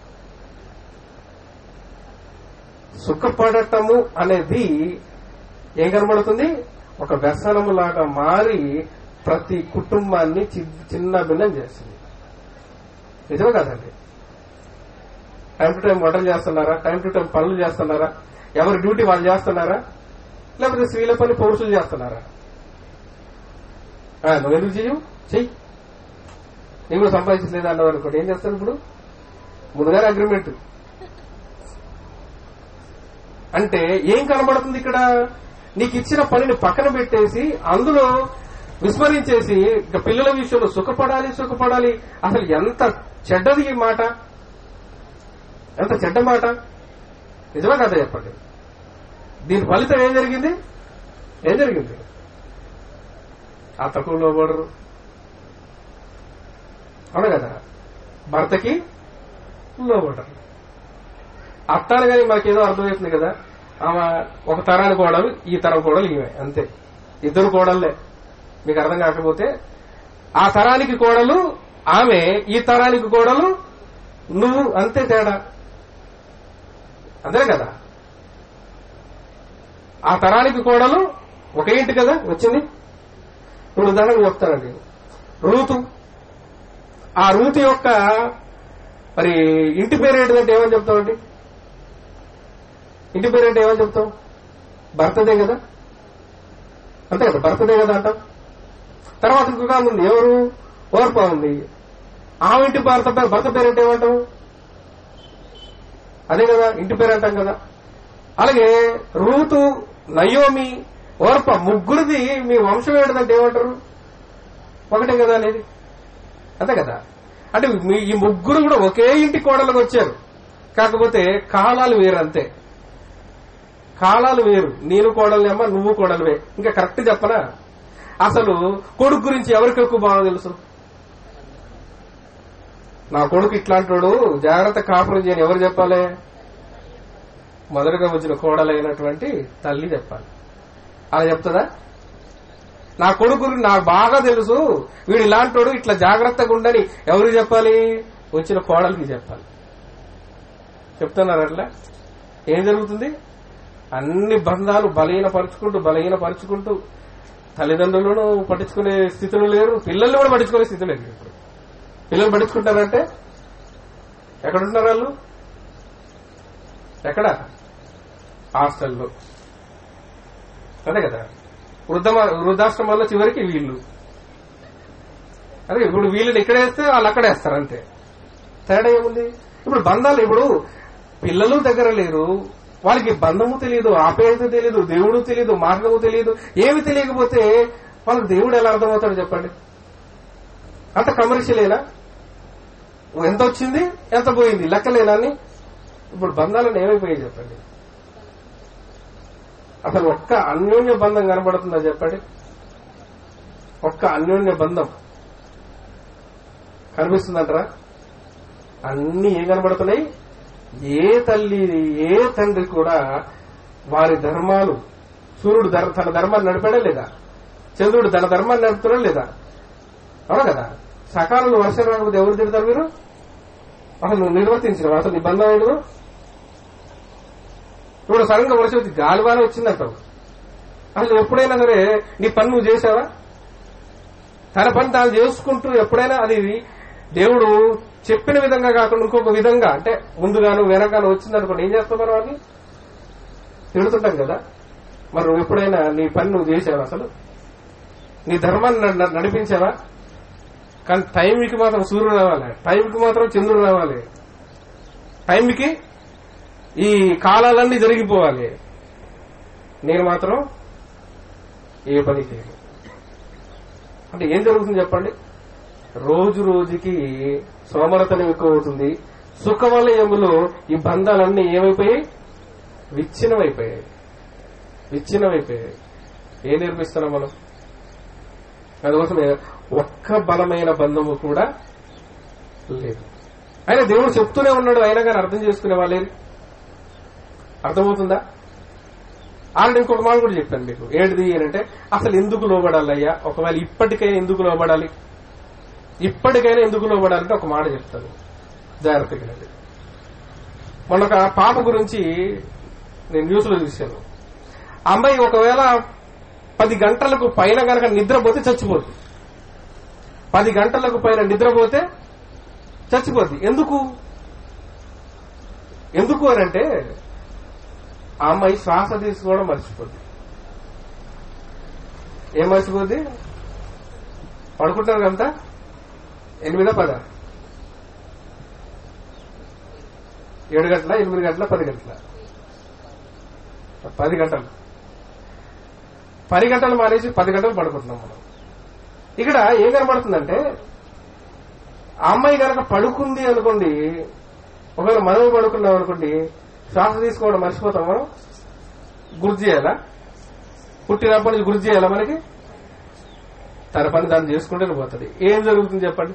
సుఖపడటము అనేది ఏం కనబడుతుంది? ఒక వ్యసనము లాగా మారి ప్రతి కుటుంబాన్ని చిన్న భిన్నం చేస్తుంది. నిజమే కాదండి? టైం టు టైం వంటలు చేస్తున్నారా? టైం టు టైం పనులు చేస్తున్నారా? ఎవరి డ్యూటీ వాళ్ళు చేస్తున్నారా? లేకపోతే స్త్రీల పని పురుషులు చేస్తున్నారా? నువ్వెందుకు చెయ్యవు? చెయ్యి. నీకు సంపాదించలేదు అన్నావు అనుకోండి, ఏం చేస్తాను ఇప్పుడు? ముందుగానే అగ్రిమెంట్. అంటే ఏం కనబడుతుంది ఇక్కడ? నీకు ఇచ్చిన పనిని పక్కన పెట్టేసి అందులో విస్మరించేసి ఇక పిల్లల విషయంలో సుఖపడాలి సుఖపడాలి. అసలు ఎంత చెడ్డది ఈ మాట, ఎంత చెడ్డ మాట. నిజమే కదా చెప్పండి? దీని ఫలితం ఏం జరిగింది? ఏం జరిగింది? అత్తకు లోబడరు, అవును కదా? భర్తకి లోబడరు. అత్తాను కానీ మనకేదో అర్థమవుతుంది కదా, ఆమె ఒక తరానికి కోడలు, ఈ తరం కోడలు ఈమె, అంతే. ఇద్దరు కోడళ్లే. మీకు అర్థం కాకపోతే ఆ తరానికి కోడలు ఆమె, ఈ తరానికి కోడలు నువ్వు, అంతే తేడా. అంతే కదా? ఆ తరానికి కోడలు ఒక ఇంటి కదా వచ్చింది. ఇప్పుడు ఉదాహరణకు చెప్తానండి. రూతు, ఆ రూతు యొక్క మరి ఇంటి పేరేంటిదంటే ఏమని చెప్తామండి? ఇంటి పేరేంటి ఏమని చెప్తాం? భర్తదే కదా, అంతే కదా? భర్తదే కదా అంటాం. తర్వాత ఇంకొక ఉంది, ఎవరు? ఓర్పా ఉంది. ఆమె ఇంటి భర్త భర్త పేరేంటి ఏమంటాం? అదే కదా ఇంటి పేరు అంటాం కదా. అలాగే రూతు, నయోమి, ఓర్ప ముగ్గురిది మీ వంశం ఏంటంటే ఏమంటారు? ఒకటే కదా అనేది, అంతే కదా? అంటే మీ ఈ ముగ్గురు కూడా ఒకే ఇంటి కోడలకు వచ్చారు, కాకపోతే కాలాలు వేరు, అంతే. కాలాలు వేరు. నేను కోడలేమ్మా, నువ్వు కోడలువే. ఇంకా కరెక్ట్ చెప్పనా? అసలు కొడుకు గురించి ఎవరికి ఎక్కువ బాగా తెలుసు? నా కొడుకు ఇట్లాంటాడు, జాగ్రత్త కాపురం చేయని ఎవరు చెప్పాలి? మొదటగా వచ్చిన కోడలైనటువంటి తల్లి చెప్పాలి. అలా చెప్తుందా? నా కొడుకు నాకు బాగా తెలుసు, వీడు ఇలాంటోడు, ఇట్లా జాగ్రత్తగా ఉండని ఎవరికి చెప్పాలి? వచ్చిన కోడలికి చెప్పాలి. చెప్తున్నారు అట్లా? ఏం జరుగుతుంది? అన్ని బంధాలు బలహీనపరుచుకుంటూ బలహీనపరుచుకుంటూ తల్లిదండ్రులను పట్టించుకునే స్థితిలో లేరు, పిల్లల్ని కూడా పట్టించుకునే స్థితి లేదు. ఇప్పుడు పిల్లలు పట్టించుకుంటారంటే ఎక్కడుంటున్నారు వాళ్ళు? ఎక్కడ? హాస్టల్లో, అదే కదా? వృద్ధ వృద్ధాశ్రమాల్లో చివరికి వీళ్ళు. అదే ఇప్పుడు వీళ్ళని ఇక్కడ వేస్తే వాళ్ళు అక్కడ వేస్తారు, అంతే. తేడా ఏముంది? ఇప్పుడు బంధాలు, ఇప్పుడు పిల్లలు దగ్గర లేరు, వాళ్ళకి బంధము తెలియదు, ఆప్యాయత తెలియదు, దేవుడు తెలియదు, మార్గము తెలియదు. ఏమి తెలియకపోతే వాళ్ళకి దేవుడు ఎలా అర్థమవుతాడు చెప్పండి? అంత కమర్షియలేనా? ఎంత వచ్చింది ఎంత పోయింది లెక్కలేనా అని. ఇప్పుడు బంధాలను ఏమైపోయాయి చెప్పండి? అసలు ఒక్క అన్యోన్య బంధం కనబడుతుందా చెప్పండి? ఒక్క అన్యోన్య బంధం కనిపిస్తుందంటారా? అన్ని ఏం కనబడుతున్నాయి? ఏ తల్లి ఏ తండ్రి కూడా వారి ధర్మాలు, సూర్యుడు తన ధర్మాన్ని నడిపాడా లేదా? చంద్రుడు తన ధర్మాన్ని నడుపుతాడా లేదా? అవునా కదా? సకాలంలో వర్షం రాకపోతే ఎవరు తిడతారు? మీరు అసలు నువ్వు నిర్వర్తించిన అసలు నీ బంధం ఏంటో. ఇప్పుడు సడన్గా వర్షం వచ్చి గాలివాన వచ్చిందంటావు, అసలు ఎప్పుడైనా సరే నీ పని నువ్వు చేసావా? తన పని తాను చేసుకుంటూ ఎప్పుడైనా అది దేవుడు చెప్పిన విధంగా కాకుండా ఇంకొక విధంగా, అంటే ముందుగాను వెనకాను వచ్చిందనుకోండి, ఏం చేస్తావు? మనం అది తిడుతుంటాం కదా. మరి నువ్వు ఎప్పుడైనా నీ పని నువ్వు చేసావా? అసలు నీ ధర్మాన్ని నడిపించావా? కానీ టైంకి మాత్రం సూర్యుడు రావాలి, టైంకి మాత్రం చంద్రుడు రావాలి, టైంకి ఈ కాలాలన్నీ జరిగిపోవాలి. నేను మాత్రం ఏ పని చేయను అంటే ఏం జరుగుతుంది చెప్పండి? రోజు రోజుకి సోమరతనం ఎక్కువ అవుతుంది. సుఖవలయములో ఈ బంధాలన్నీ ఏమైపోయాయి? విచ్ఛిన్నమైపోయాయి, విచ్ఛిన్నమైపోయాయి. ఏం నేర్పిస్తున్నాం మనం? అందుకోసమే ఒక్క బలమైన బంధము కూడా లేదు. అయినా దేవుడు చెప్తూనే ఉన్నాడు, అయినా కానీ అర్థం చేసుకునే వాళ్ళేది. అర్థమవుతుందా? ఆల్రెడీ ఇంకొక మాట కూడా చెప్పాను మీకు. ఏంటిది అంటే అసలు ఎందుకు లోబడాలయ్యా, ఒకవేళ ఇప్పటికైనా ఎందుకు లోబడాలి, ఇప్పటికైనా ఎందుకు లోబడాలంటే ఒక మాట చెప్తాను జాగ్రత్తగా. మొన్న ఒక పాప గురించి నేను న్యూస్ లో చూశాను. అమ్మాయి ఒకవేళ పది గంటలకు పైన గనక నిద్రపోతే చచ్చిపోద్ది. పది గంటలకు పైన నిద్రపోతే చచ్చిపోద్ది. ఎందుకు ఎందుకు అని అంటే ఆ అమ్మాయి శ్వాస తీసుకోవడం మర్చిపోద్ది. ఏం మర్చిపోద్ది? పడుకుంటారు కదా ఎనిమిదా పద ఏడు గంటల ఎనిమిది గంటల పది గంటల పది గంటలు పది గంటలు మానేసి పది గంటలు పడుకుంటున్నాం మనం. ఇక్కడ ఏం కనబడుతుందంటే ఆ అమ్మాయి కనుక పడుకుంది అనుకోండి, ఒకవేళ మనం పడుకున్నాం అనుకోండి, శ్వాస తీసుకోవడం మర్చిపోతాం. మనం గుర్తు చేయాలా? పుట్టినప్పటి నుంచి గుర్తు చేయాలా? మనకి తన పని దాన్ని చేసుకుంటూనే పోతుంది. ఏం జరుగుతుంది చెప్పండి?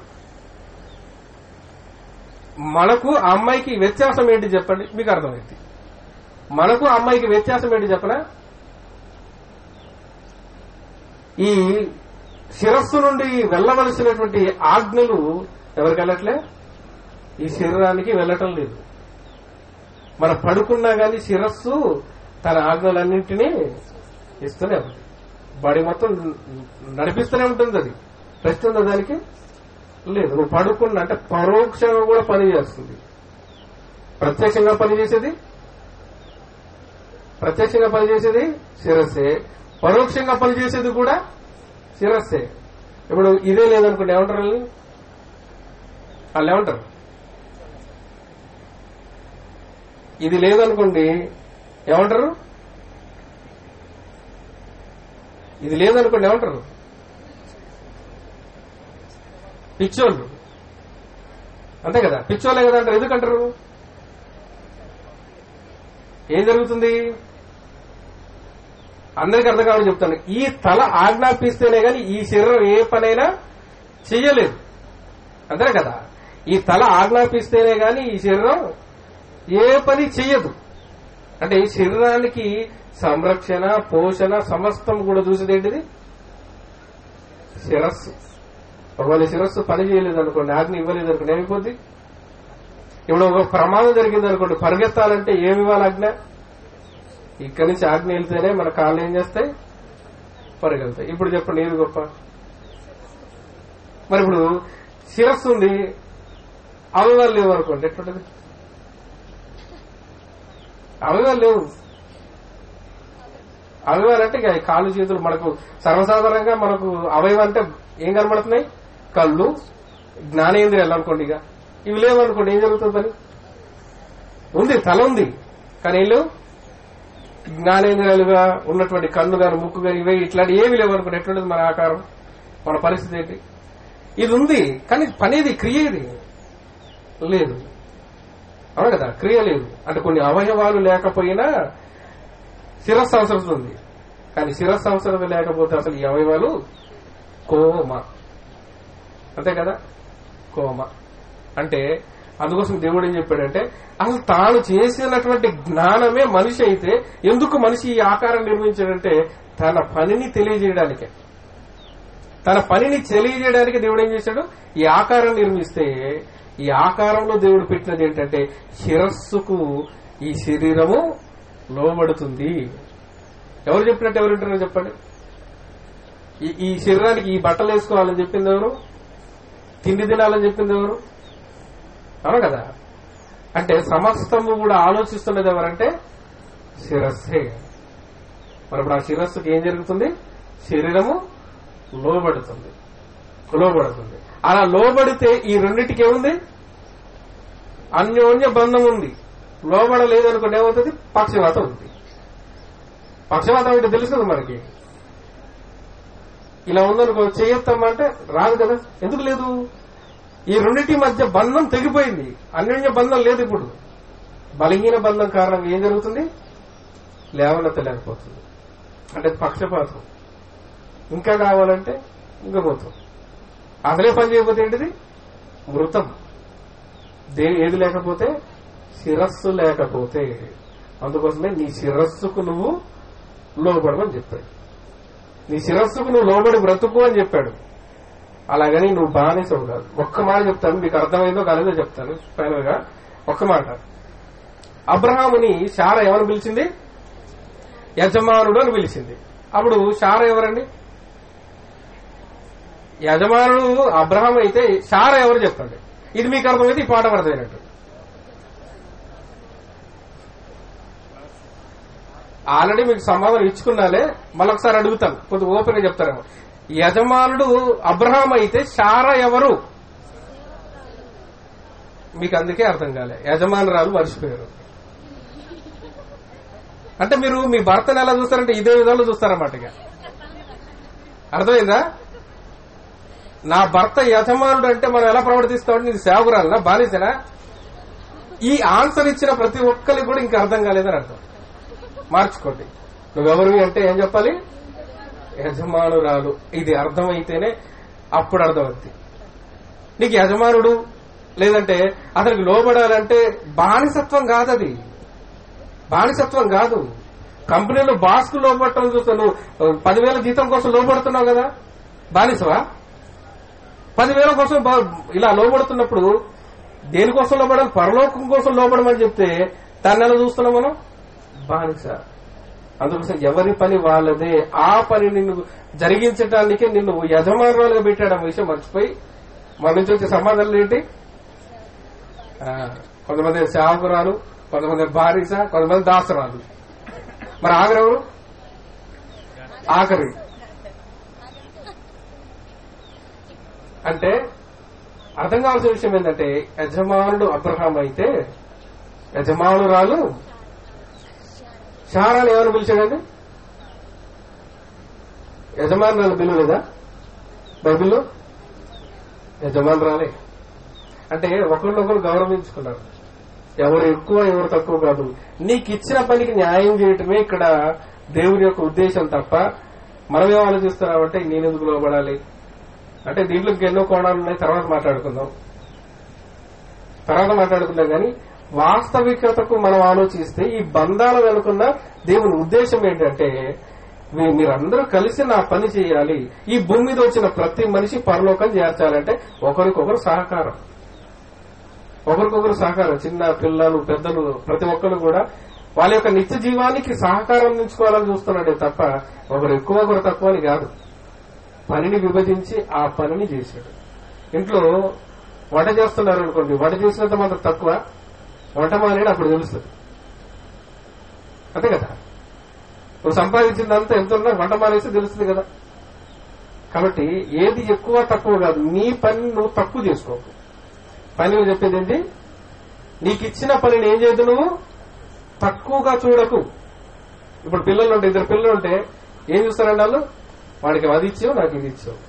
మనకు ఆ అమ్మాయికి వ్యత్యాసం ఏంటి చెప్పండి, మీకు అర్థమైంది. మనకు ఆ అమ్మాయికి వ్యత్యాసం ఏంటి చెప్పనా? ఈ శిరస్సు నుండి వెళ్లవలసినటువంటి ఆజ్ఞలు ఎవరికి వెళ్ళట్లే? ఈ శరీరానికి వెళ్ళటం లేదు. మన పడుకున్నా గాని శిరస్సు తన ఆజ్ఞలన్నింటినీ ఇస్తూనే ఉంది. బాడీ మొత్తం నడిపిస్తూనే ఉంటుంది. అది రెస్ట్ ఉందా దానికి? లేదు. నువ్వు పడుకున్నా అంటే పరోక్షంగా కూడా పనిచేస్తుంది. ప్రత్యక్షంగా పనిచేసేది ప్రత్యక్షంగా పనిచేసేది శిరస్సే, పరోక్షంగా పనిచేసేది కూడా శిరస్సే. ఇప్పుడు ఇదే లేదనుకోండి, ఏమంటారు వాళ్ళని? వాళ్ళు ఏమంటారు? ఇది లేదనుకోండి ఏమంటారు? ఇది లేదనుకోండి ఏమంటారు? పిచ్చోళ్ళు. అంతే కదా, పిచ్చోళ్ళే కదా అంటారు. ఎందుకంటారు? ఏం జరుగుతుంది? అందరికీ అర్థం కావాలని చెప్తాను. ఈ తల ఆజ్ఞాపిస్తేనే గాని ఈ శరీరం ఏ పనైనా చెయ్యలేదు. అంతే కదా, ఈ తల ఆజ్ఞాపిస్తేనే గాని ఈ శరీరం ఏ పని చెయ్యదు. అంటే ఈ శరీరానికి సంరక్షణ, పోషణ సమస్తం కూడా చూసేది ఏంటిది? శిరస్సు. ఒకవేళ శిరస్సు పని చేయలేదు అనుకోండి, ఆజ్ఞ ఇవ్వలేదు అనుకోండి, ఏమైపోద్ది? ఇప్పుడు ఒక ప్రమాదం జరిగింది అనుకోండి, పరిగెత్తాలంటే ఏమి ఇవ్వాలి ఆజ్ఞ? ఇక్కడి నుంచి ఆజ్ఞ వెళ్తేనే మన కాళ్ళు ఏం చేస్తాయి? పరిగెళ్తాయి. ఇప్పుడు చెప్పండి ఏది గొప్ప? మరి ఇప్పుడు శిరస్సు ఉంది, అవయవాలు లేవు అనుకోండి, ఎట్లుంటది? అవయవాలు లేవు. అవయవాలు అంటే ఇక కాళ్ళు చేతులు. మనకు సర్వసాధారణంగా మనకు అవయవం అంటే ఏం కనబడుతున్నాయి? కళ్ళు, జ్ఞానేంద్రియాలు అనుకోండి. ఇక ఇవి లేవు అనుకోండి, ఏం జరుగుతుంది? పని ఉంది, తల ఉంది, కానీ ఏం లేవు. జ్ఞానేంద్రియాలుగా ఉన్నటువంటి కన్ను గాని, ముక్కు గాని, ఇవే ఇట్లాంటి ఏమి లేవు అనుకోండి, ఎట్లుండదు మన ఆకారం, మన పరిస్థితి ఏంటి? ఇది ఉంది కానీ పనేది, క్రియేది లేదు. అవును కదా, క్రియ లేదు. అంటే కొన్ని అవయవాలు లేకపోయినా శిరస్సు అవసరం ఉంది, కానీ శిరస్సు అవసరం లేకపోతే అసలు ఈ అవయవాలు కోమ. అంతే కదా, కోమ. అంటే అందుకోసం దేవుడు ఏం చెప్పాడంటే అసలు తాను చేసినటువంటి జ్ఞానమే మనిషి అయితే ఎందుకు మనిషి ఈ ఆకారం నిర్మించాడంటే తన పనిని తెలియజేయడానికే. తన పనిని తెలియజేయడానికి దేవుడు ఏం చేశాడు? ఈ ఆకారం నిర్మిస్తే ఈ ఆకారంలో దేవుడు పెట్టినది ఏంటంటే శిరస్సుకు ఈ శరీరము లోబడుతుంది. ఎవరు చెప్పినట్టు ఎవరు వింటారో చెప్పండి. ఈ శరీరానికి ఈ బట్టలు వేసుకోవాలని చెప్పింది ఎవరు? తిండి తినాలని చెప్పింది ఎవరు? అవును కదా. అంటే సమస్తము కూడా ఆలోచిస్తున్నది ఎవరంటే శిరస్సే. మరి ఇప్పుడు ఆ శిరస్సుకి ఏం జరుగుతుంది? శరీరము లోబడుతుంది లోబడుతుంది అలా లోబడితే ఈ రెండింటికి ఏముంది? అన్యోన్య బంధం ఉంది. లోబడలేదనుకోండి ఏమవుతుంది? పక్షవాతం ఉంది. పక్షవాతం అంటే తెలుసు కదా మనకి. ఇలా ఉందనుకో, చేయొస్తామంటే రాదు కదా. ఎందుకు లేదు? ఈ రెండింటి మధ్య బంధం తెగిపోయింది. అన్యోన్య బంధం లేదు. ఇప్పుడు బలహీన బంధం కారణంగా ఏం జరుగుతుంది? లేవనెత్త లేకపోతుంది. అంటే పక్షపాతం. ఇంకా కావాలంటే ఇంకా పోతాం. అసలే పని చేయకపోతే ఏంటిది? మృతం. దే ఏది లేకపోతే? శిరస్సు లేకపోతే. అందుకోసమే నీ శిరస్సుకు నువ్వు లోబడమని చెప్పాడు. నీ శిరస్సుకు నువ్వు లోబడి బ్రతుకు అని చెప్పాడు. అలాగని నువ్వు బానిసవు కాదు. ఒక్క మాట చెప్తాను, మీకు అర్థమైందో కాలేదో చెప్తాను ఫైనల్ గా. ఒక్క మాట, అబ్రహాముని శారా ఎవరు పిలిచింది? యజమానుడు అని పిలిచింది. అప్పుడు శారా ఎవరండి? యజమానుడు అబ్రహాం అయితే శారా ఎవరు చెప్పండి. ఇది మీకు అర్థమైతే ఈ పాఠం అర్థమైనట్టు. ఆల్రెడీ మీకు సమాధానం ఇచ్చుకున్నాలే, మళ్ళొకసారి అడుగుతాను, కొద్దిగా ఓపెన్ గా చెప్తారేమో. యజమానుడు అబ్రహాం అయితే శారా ఎవరు? మీకు అందుకే అర్థం కాలే, యజమానురాలు మర్చిపోయారు. అంటే మీరు మీ భర్తను ఎలా చూస్తారంటే ఇదే విధాలు చూస్తారన్నమాట. ఇక అర్థమైందా? నా భర్త యజమానుడు అంటే మనం ఎలా ప్రవర్తిస్తామంటే నీకు సేవకురాలనా బానిసనా? ఈ ఆన్సర్ ఇచ్చిన ప్రతి ఒక్కరికి కూడా ఇంకా అర్థం కాలేదని అర్థం. మార్చుకోండి. నువ్వెవరివి అంటే ఏం చెప్పాలి? యజమానురాలు. ఇది అర్థమైతేనే అప్పుడు అర్థమవుతుంది. నీకు యజమానుడు లేదంటే అతనికి లోబడాలంటే బానిసత్వం కాదు. అది బానిసత్వం కాదు. కంపెనీలో బాస్ కు లోబడటం చూస్తావు. నువ్వు పదివేల జీతం కోసం లోబడుతున్నావు కదా, బానిసవా? పదివేల కోసం ఇలా లోబడుతున్నప్పుడు దేనికోసం లోబడాలి? పరలోకం కోసం లోబడమని చెప్తే దాన్ని ఎలా చూస్తున్నాం మనం? బానిస. అందుకోసం ఎవరి పని వాళ్ళదే. ఆ పని నిన్ను జరిగించడానికి నిన్ను యజమానురాలుగా పెట్టాడు. ఆ విషయం మర్చిపోయి మన నుంచి వచ్చే సమాధానాలు ఏంటి? కొంతమంది సేవకురాలు, కొంతమంది బానిస, కొంతమంది దాసరాలు. మరి ఆఖరెవరు? ఆఖరి అంటే అర్థం కావాల్సిన విషయం ఏంటంటే యజమానుడు అబ్రహాం అయితే యజమానురాలు శారాని ఎవరు పిలిచాడండి? యజమానురాలు పిలువలేదా బైబిల్లో? యజమానురాలే. అంటే ఒకరినొకరు గౌరవించుకున్నారు. ఎవరు ఎక్కువ ఎవరు తక్కువ కాదు. నీకు ఇచ్చిన పనికి న్యాయం చేయటమే ఇక్కడ దేవుని యొక్క ఉద్దేశం తప్ప మనమేం ఆలోచిస్తున్నామంటే నేనెందుకు లోబడాలి అంటే దీంట్లో ఎన్నో కోణాలు ఉన్నాయి. తర్వాత మాట్లాడుకుందాం తర్వాత మాట్లాడుకుందాం కానీ వాస్తవికతకు మనం ఆలోచిస్తే ఈ బంధాల వెనుకున్న దేవుని ఉద్దేశం ఏంటంటే మీరందరూ కలిసి నా పని చేయాలి. ఈ భూమి మీద వచ్చిన ప్రతి మనిషి పరలోకం చేర్చాలంటే ఒకరికొకరు సహకారం, ఒకరికొకరు సహకారం. చిన్న పిల్లలు పెద్దలు ప్రతి ఒక్కరు కూడా వాళ్ళ యొక్క నిత్య జీవానికి సహకారం అందించుకోవాలని చూస్తున్నాడే తప్ప ఒకరు ఎక్కువ ఒకరు తక్కువ అని కాదు. పనిని విభజించి ఆ పనిని చేశాడు. ఇంట్లో వంట చేస్తున్నారు అనుకోండి, వంట చేసినంత మాత్రం తక్కువ, వంట మానేది అప్పుడు తెలుస్తుంది. అంతే కదా? నువ్వు సంపాదించిందంతా ఎంత ఉన్నా వంట మానేస్తే తెలుస్తుంది కదా. కాబట్టి ఏది ఎక్కువ తక్కువ కాదు. నీ పని నువ్వు తక్కువ చేసుకోకు. పని నువ్వు చెప్పేది ఏంటి? నీకు ఇచ్చిన పనిని ఏం చేయదు, నువ్వు తక్కువగా చూడకు. ఇప్పుడు పిల్లలు ఉంటే, ఇద్దరు పిల్లలు ఉంటే ఏం చూస్తారండి వాళ్ళు? వాడికి అది ఇచ్చావు, నాకు ఇది ఇచ్చావు.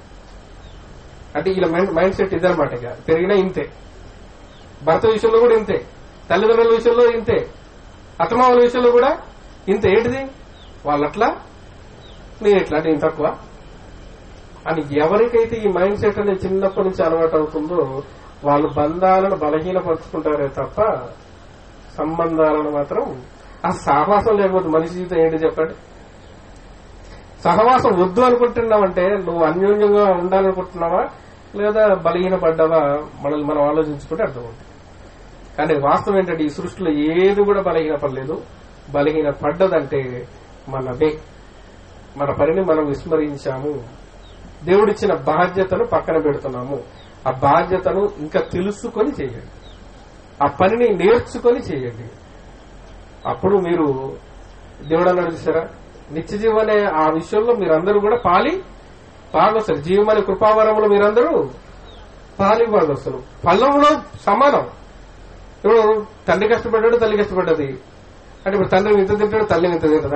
అంటే ఇలా మైండ్ సెట్ ఇదనమాట. ఇక పెరిగినా ఇంతే. భర్త విషయంలో కూడా ఇంతే, తల్లిదండ్రుల విషయంలో ఇంతే, అత్తమామల విషయంలో కూడా ఇంతే. ఏంటిది? వాళ్ళట్లా నేను ఎట్లా నేను తక్కువ అని ఎవరికైతే ఈ మైండ్ సెట్ అనేది చిన్నప్పటి నుంచి అలవాటు అవుతుందో వాళ్ళు బంధాలను బలహీనపరుచుకుంటారే తప్ప సంబంధాలను మాత్రం ఆ సహవాసం లేకపోతే మనిషి జీవితం ఏంటి చెప్పండి? సహవాసం వద్దు అనుకుంటున్నావంటే నువ్వు అన్యోన్యంగా ఉండాలనుకుంటున్నావా లేదా బలహీనపడ్డావా మనల్ని మనం ఆలోచించుకుంటే అర్థమవుతుంది. కానీ వాస్తవం ఏంటంటే ఈ సృష్టిలో ఏది కూడా బలహీనపడలేదు. బలహీన పడ్డదంటే మనదే. మన పనిని మనం విస్మరించాము. దేవుడిచ్చిన బాధ్యతను పక్కన పెడుతున్నాము. ఆ బాధ్యతను ఇంకా తెలుసుకొని చేయండి. ఆ పనిని నేర్చుకొని చేయండి. అప్పుడు మీరు దేవుడు అన్నాడు చూసారా, నిత్య జీవం అనే ఆ విషయంలో మీరందరూ కూడా పాలి భాగస్తులు. జీవం అనే కృపావరంలో మీరందరూ పాలి భాగస్తులు. ఫలంలో సమానం. ఇప్పుడు తండ్రి కష్టపడ్డాడు, తల్లి కష్టపడ్డది అంటే ఇప్పుడు తండ్రి ఇంత తింటాడు, తల్లి ఇంత తింటదా?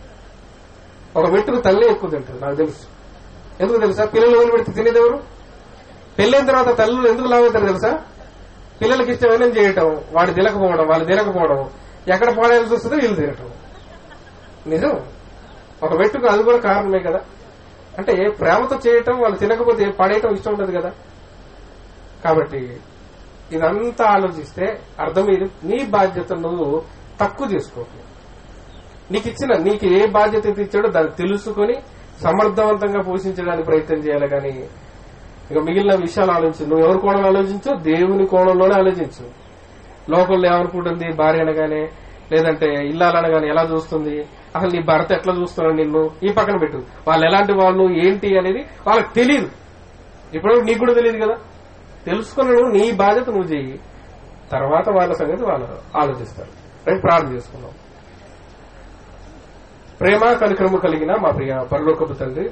ఒక మెట్టుకు తల్లి ఎక్కువ తింటుంది నాకు తెలుసు. ఎందుకు తెలుసా? పిల్లలు ఎవరు పెడితే తినేది ఎవరు? పెళ్ళైన తర్వాత తల్లులు ఎందుకు లాగవుతారు తెలుసా? పిల్లలకి ఇష్టమైన చేయటం, వాడు తినకపోవడం, వాళ్ళు తినకపోవడం, ఎక్కడ పాడేయాల్సి వస్తుందో వీళ్ళు తినటం. నిజం. ఒక మెట్టుకు అది కూడా కారణమే కదా. అంటే ప్రేమతో చేయటం, వాళ్ళు తినకపోతే పడేయటం ఇష్టం ఉండదు కదా. కాబట్టి ఇదంతా ఆలోచిస్తే అర్థం ఇది. నీ బాధ్యత నువ్వు తక్కువ చేసుకోకు. నీకు ఇచ్చిన నీకు ఏ బాధ్యత అయితే ఇచ్చాడో దాన్ని తెలుసుకొని సమర్థవంతంగా పోషించడానికి ప్రయత్నం చేయాలి. కానీ ఇక మిగిలిన విషయాలు ఆలోచించు. నువ్వు ఎవరి కోణంలో ఆలోచించు, దేవుని కోణంలోనే ఆలోచించు. లోకల్లో ఏమనుకుంటుంది భార్య అనగానే, లేదంటే ఇల్లాలనగానే ఎలా చూస్తుంది, అసలు నీ భర్త ఎట్లా చూస్తున్నాడు నిన్ను, ఈ పక్కన పెట్టు. వాళ్ళు ఎలాంటి వాళ్ళు ఏంటి అనేది వాళ్ళకి తెలియదు. ఇప్పుడు నీకు కూడా తెలియదు కదా. తెలుసుకున్నాడు, నీ బాధ్యత నువ్వు చెయ్యి. తర్వాత వాళ్ళ సంగతి వాళ్ళు ఆలోచిస్తారు. రైట్, ప్రార్థన చేసుకున్నాం. ప్రేమ కనికరము కలిగిన మా ప్రియ పరలోకపు తండ్రి,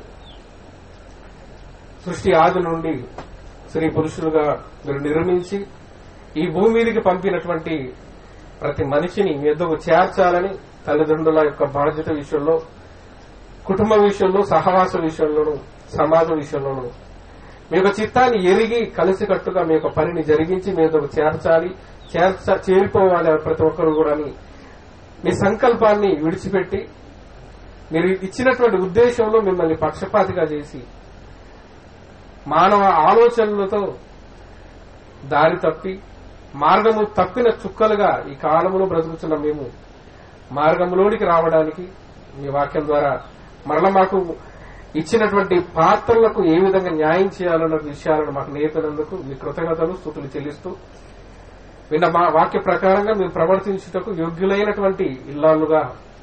సృష్టి ఆది నుండి స్త్రీ పురుషులుగా మీరు నిర్మించి ఈ భూమి మీదకి పంపినటువంటి ప్రతి మనిషిని మీ యొద్దకు చేర్చాలని తల్లిదండ్రుల యొక్క బాధ్యత విషయంలో, కుటుంబ విషయంలో, సహవాస విషయంలోనూ, సమాజం విషయంలోనూ మీ యొక్క చిత్తాన్ని ఎరిగి కలిసికట్టుగా మీ యొక్క పనిని జరిగించి మీ యొద్దకు చేర్చాలి, చేర్చ చేరిపోవాలి ప్రతి ఒక్కరు కూడా మీ సంకల్పాన్ని విడిచిపెట్టి మీరు ఇచ్చినటువంటి ఉద్దేశంలో మిమ్మల్ని పక్షపాతిగా చేసి మానవ ఆలోచనలతో దారి తప్పి మార్గము తప్పిన చుక్కలుగా ఈ కాలంలో బ్రతుకుతున్న మేము మార్గంలోనికి రావడానికి మీ వాక్యం ద్వారా మరల మాకు ఇచ్చినటువంటి పాత్రలకు ఏ విధంగా న్యాయం చేయాలన్న విషయాలను మాకు నేర్పినందుకు మీ కృతజ్ఞతలు స్తుతులు చెల్లిస్తూ విన్న మా వాక్య ప్రకారంగా మేము ప్రవర్తించుటకు యోగ్యులైనటువంటి ఇల్లాలుగా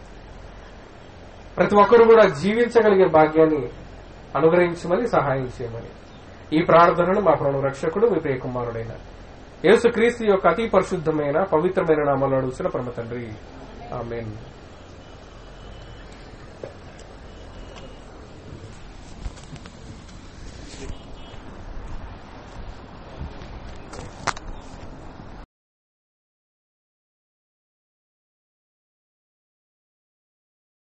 ప్రతి ఒక్కరు కూడా జీవించగలిగే భాగ్యాన్ని అనుగ్రహించమని సహాయం చేయమని ఈ ప్రార్థనను మా ప్రభువు రక్షకుడు మీ ప్రియకుమారుడైన యేసుక్రీస్తు యొక్క అతి పరిశుద్ధమైన పవిత్రమైన నామములో అడుగుచున్న పరమ తండ్రి, ఆమేన్.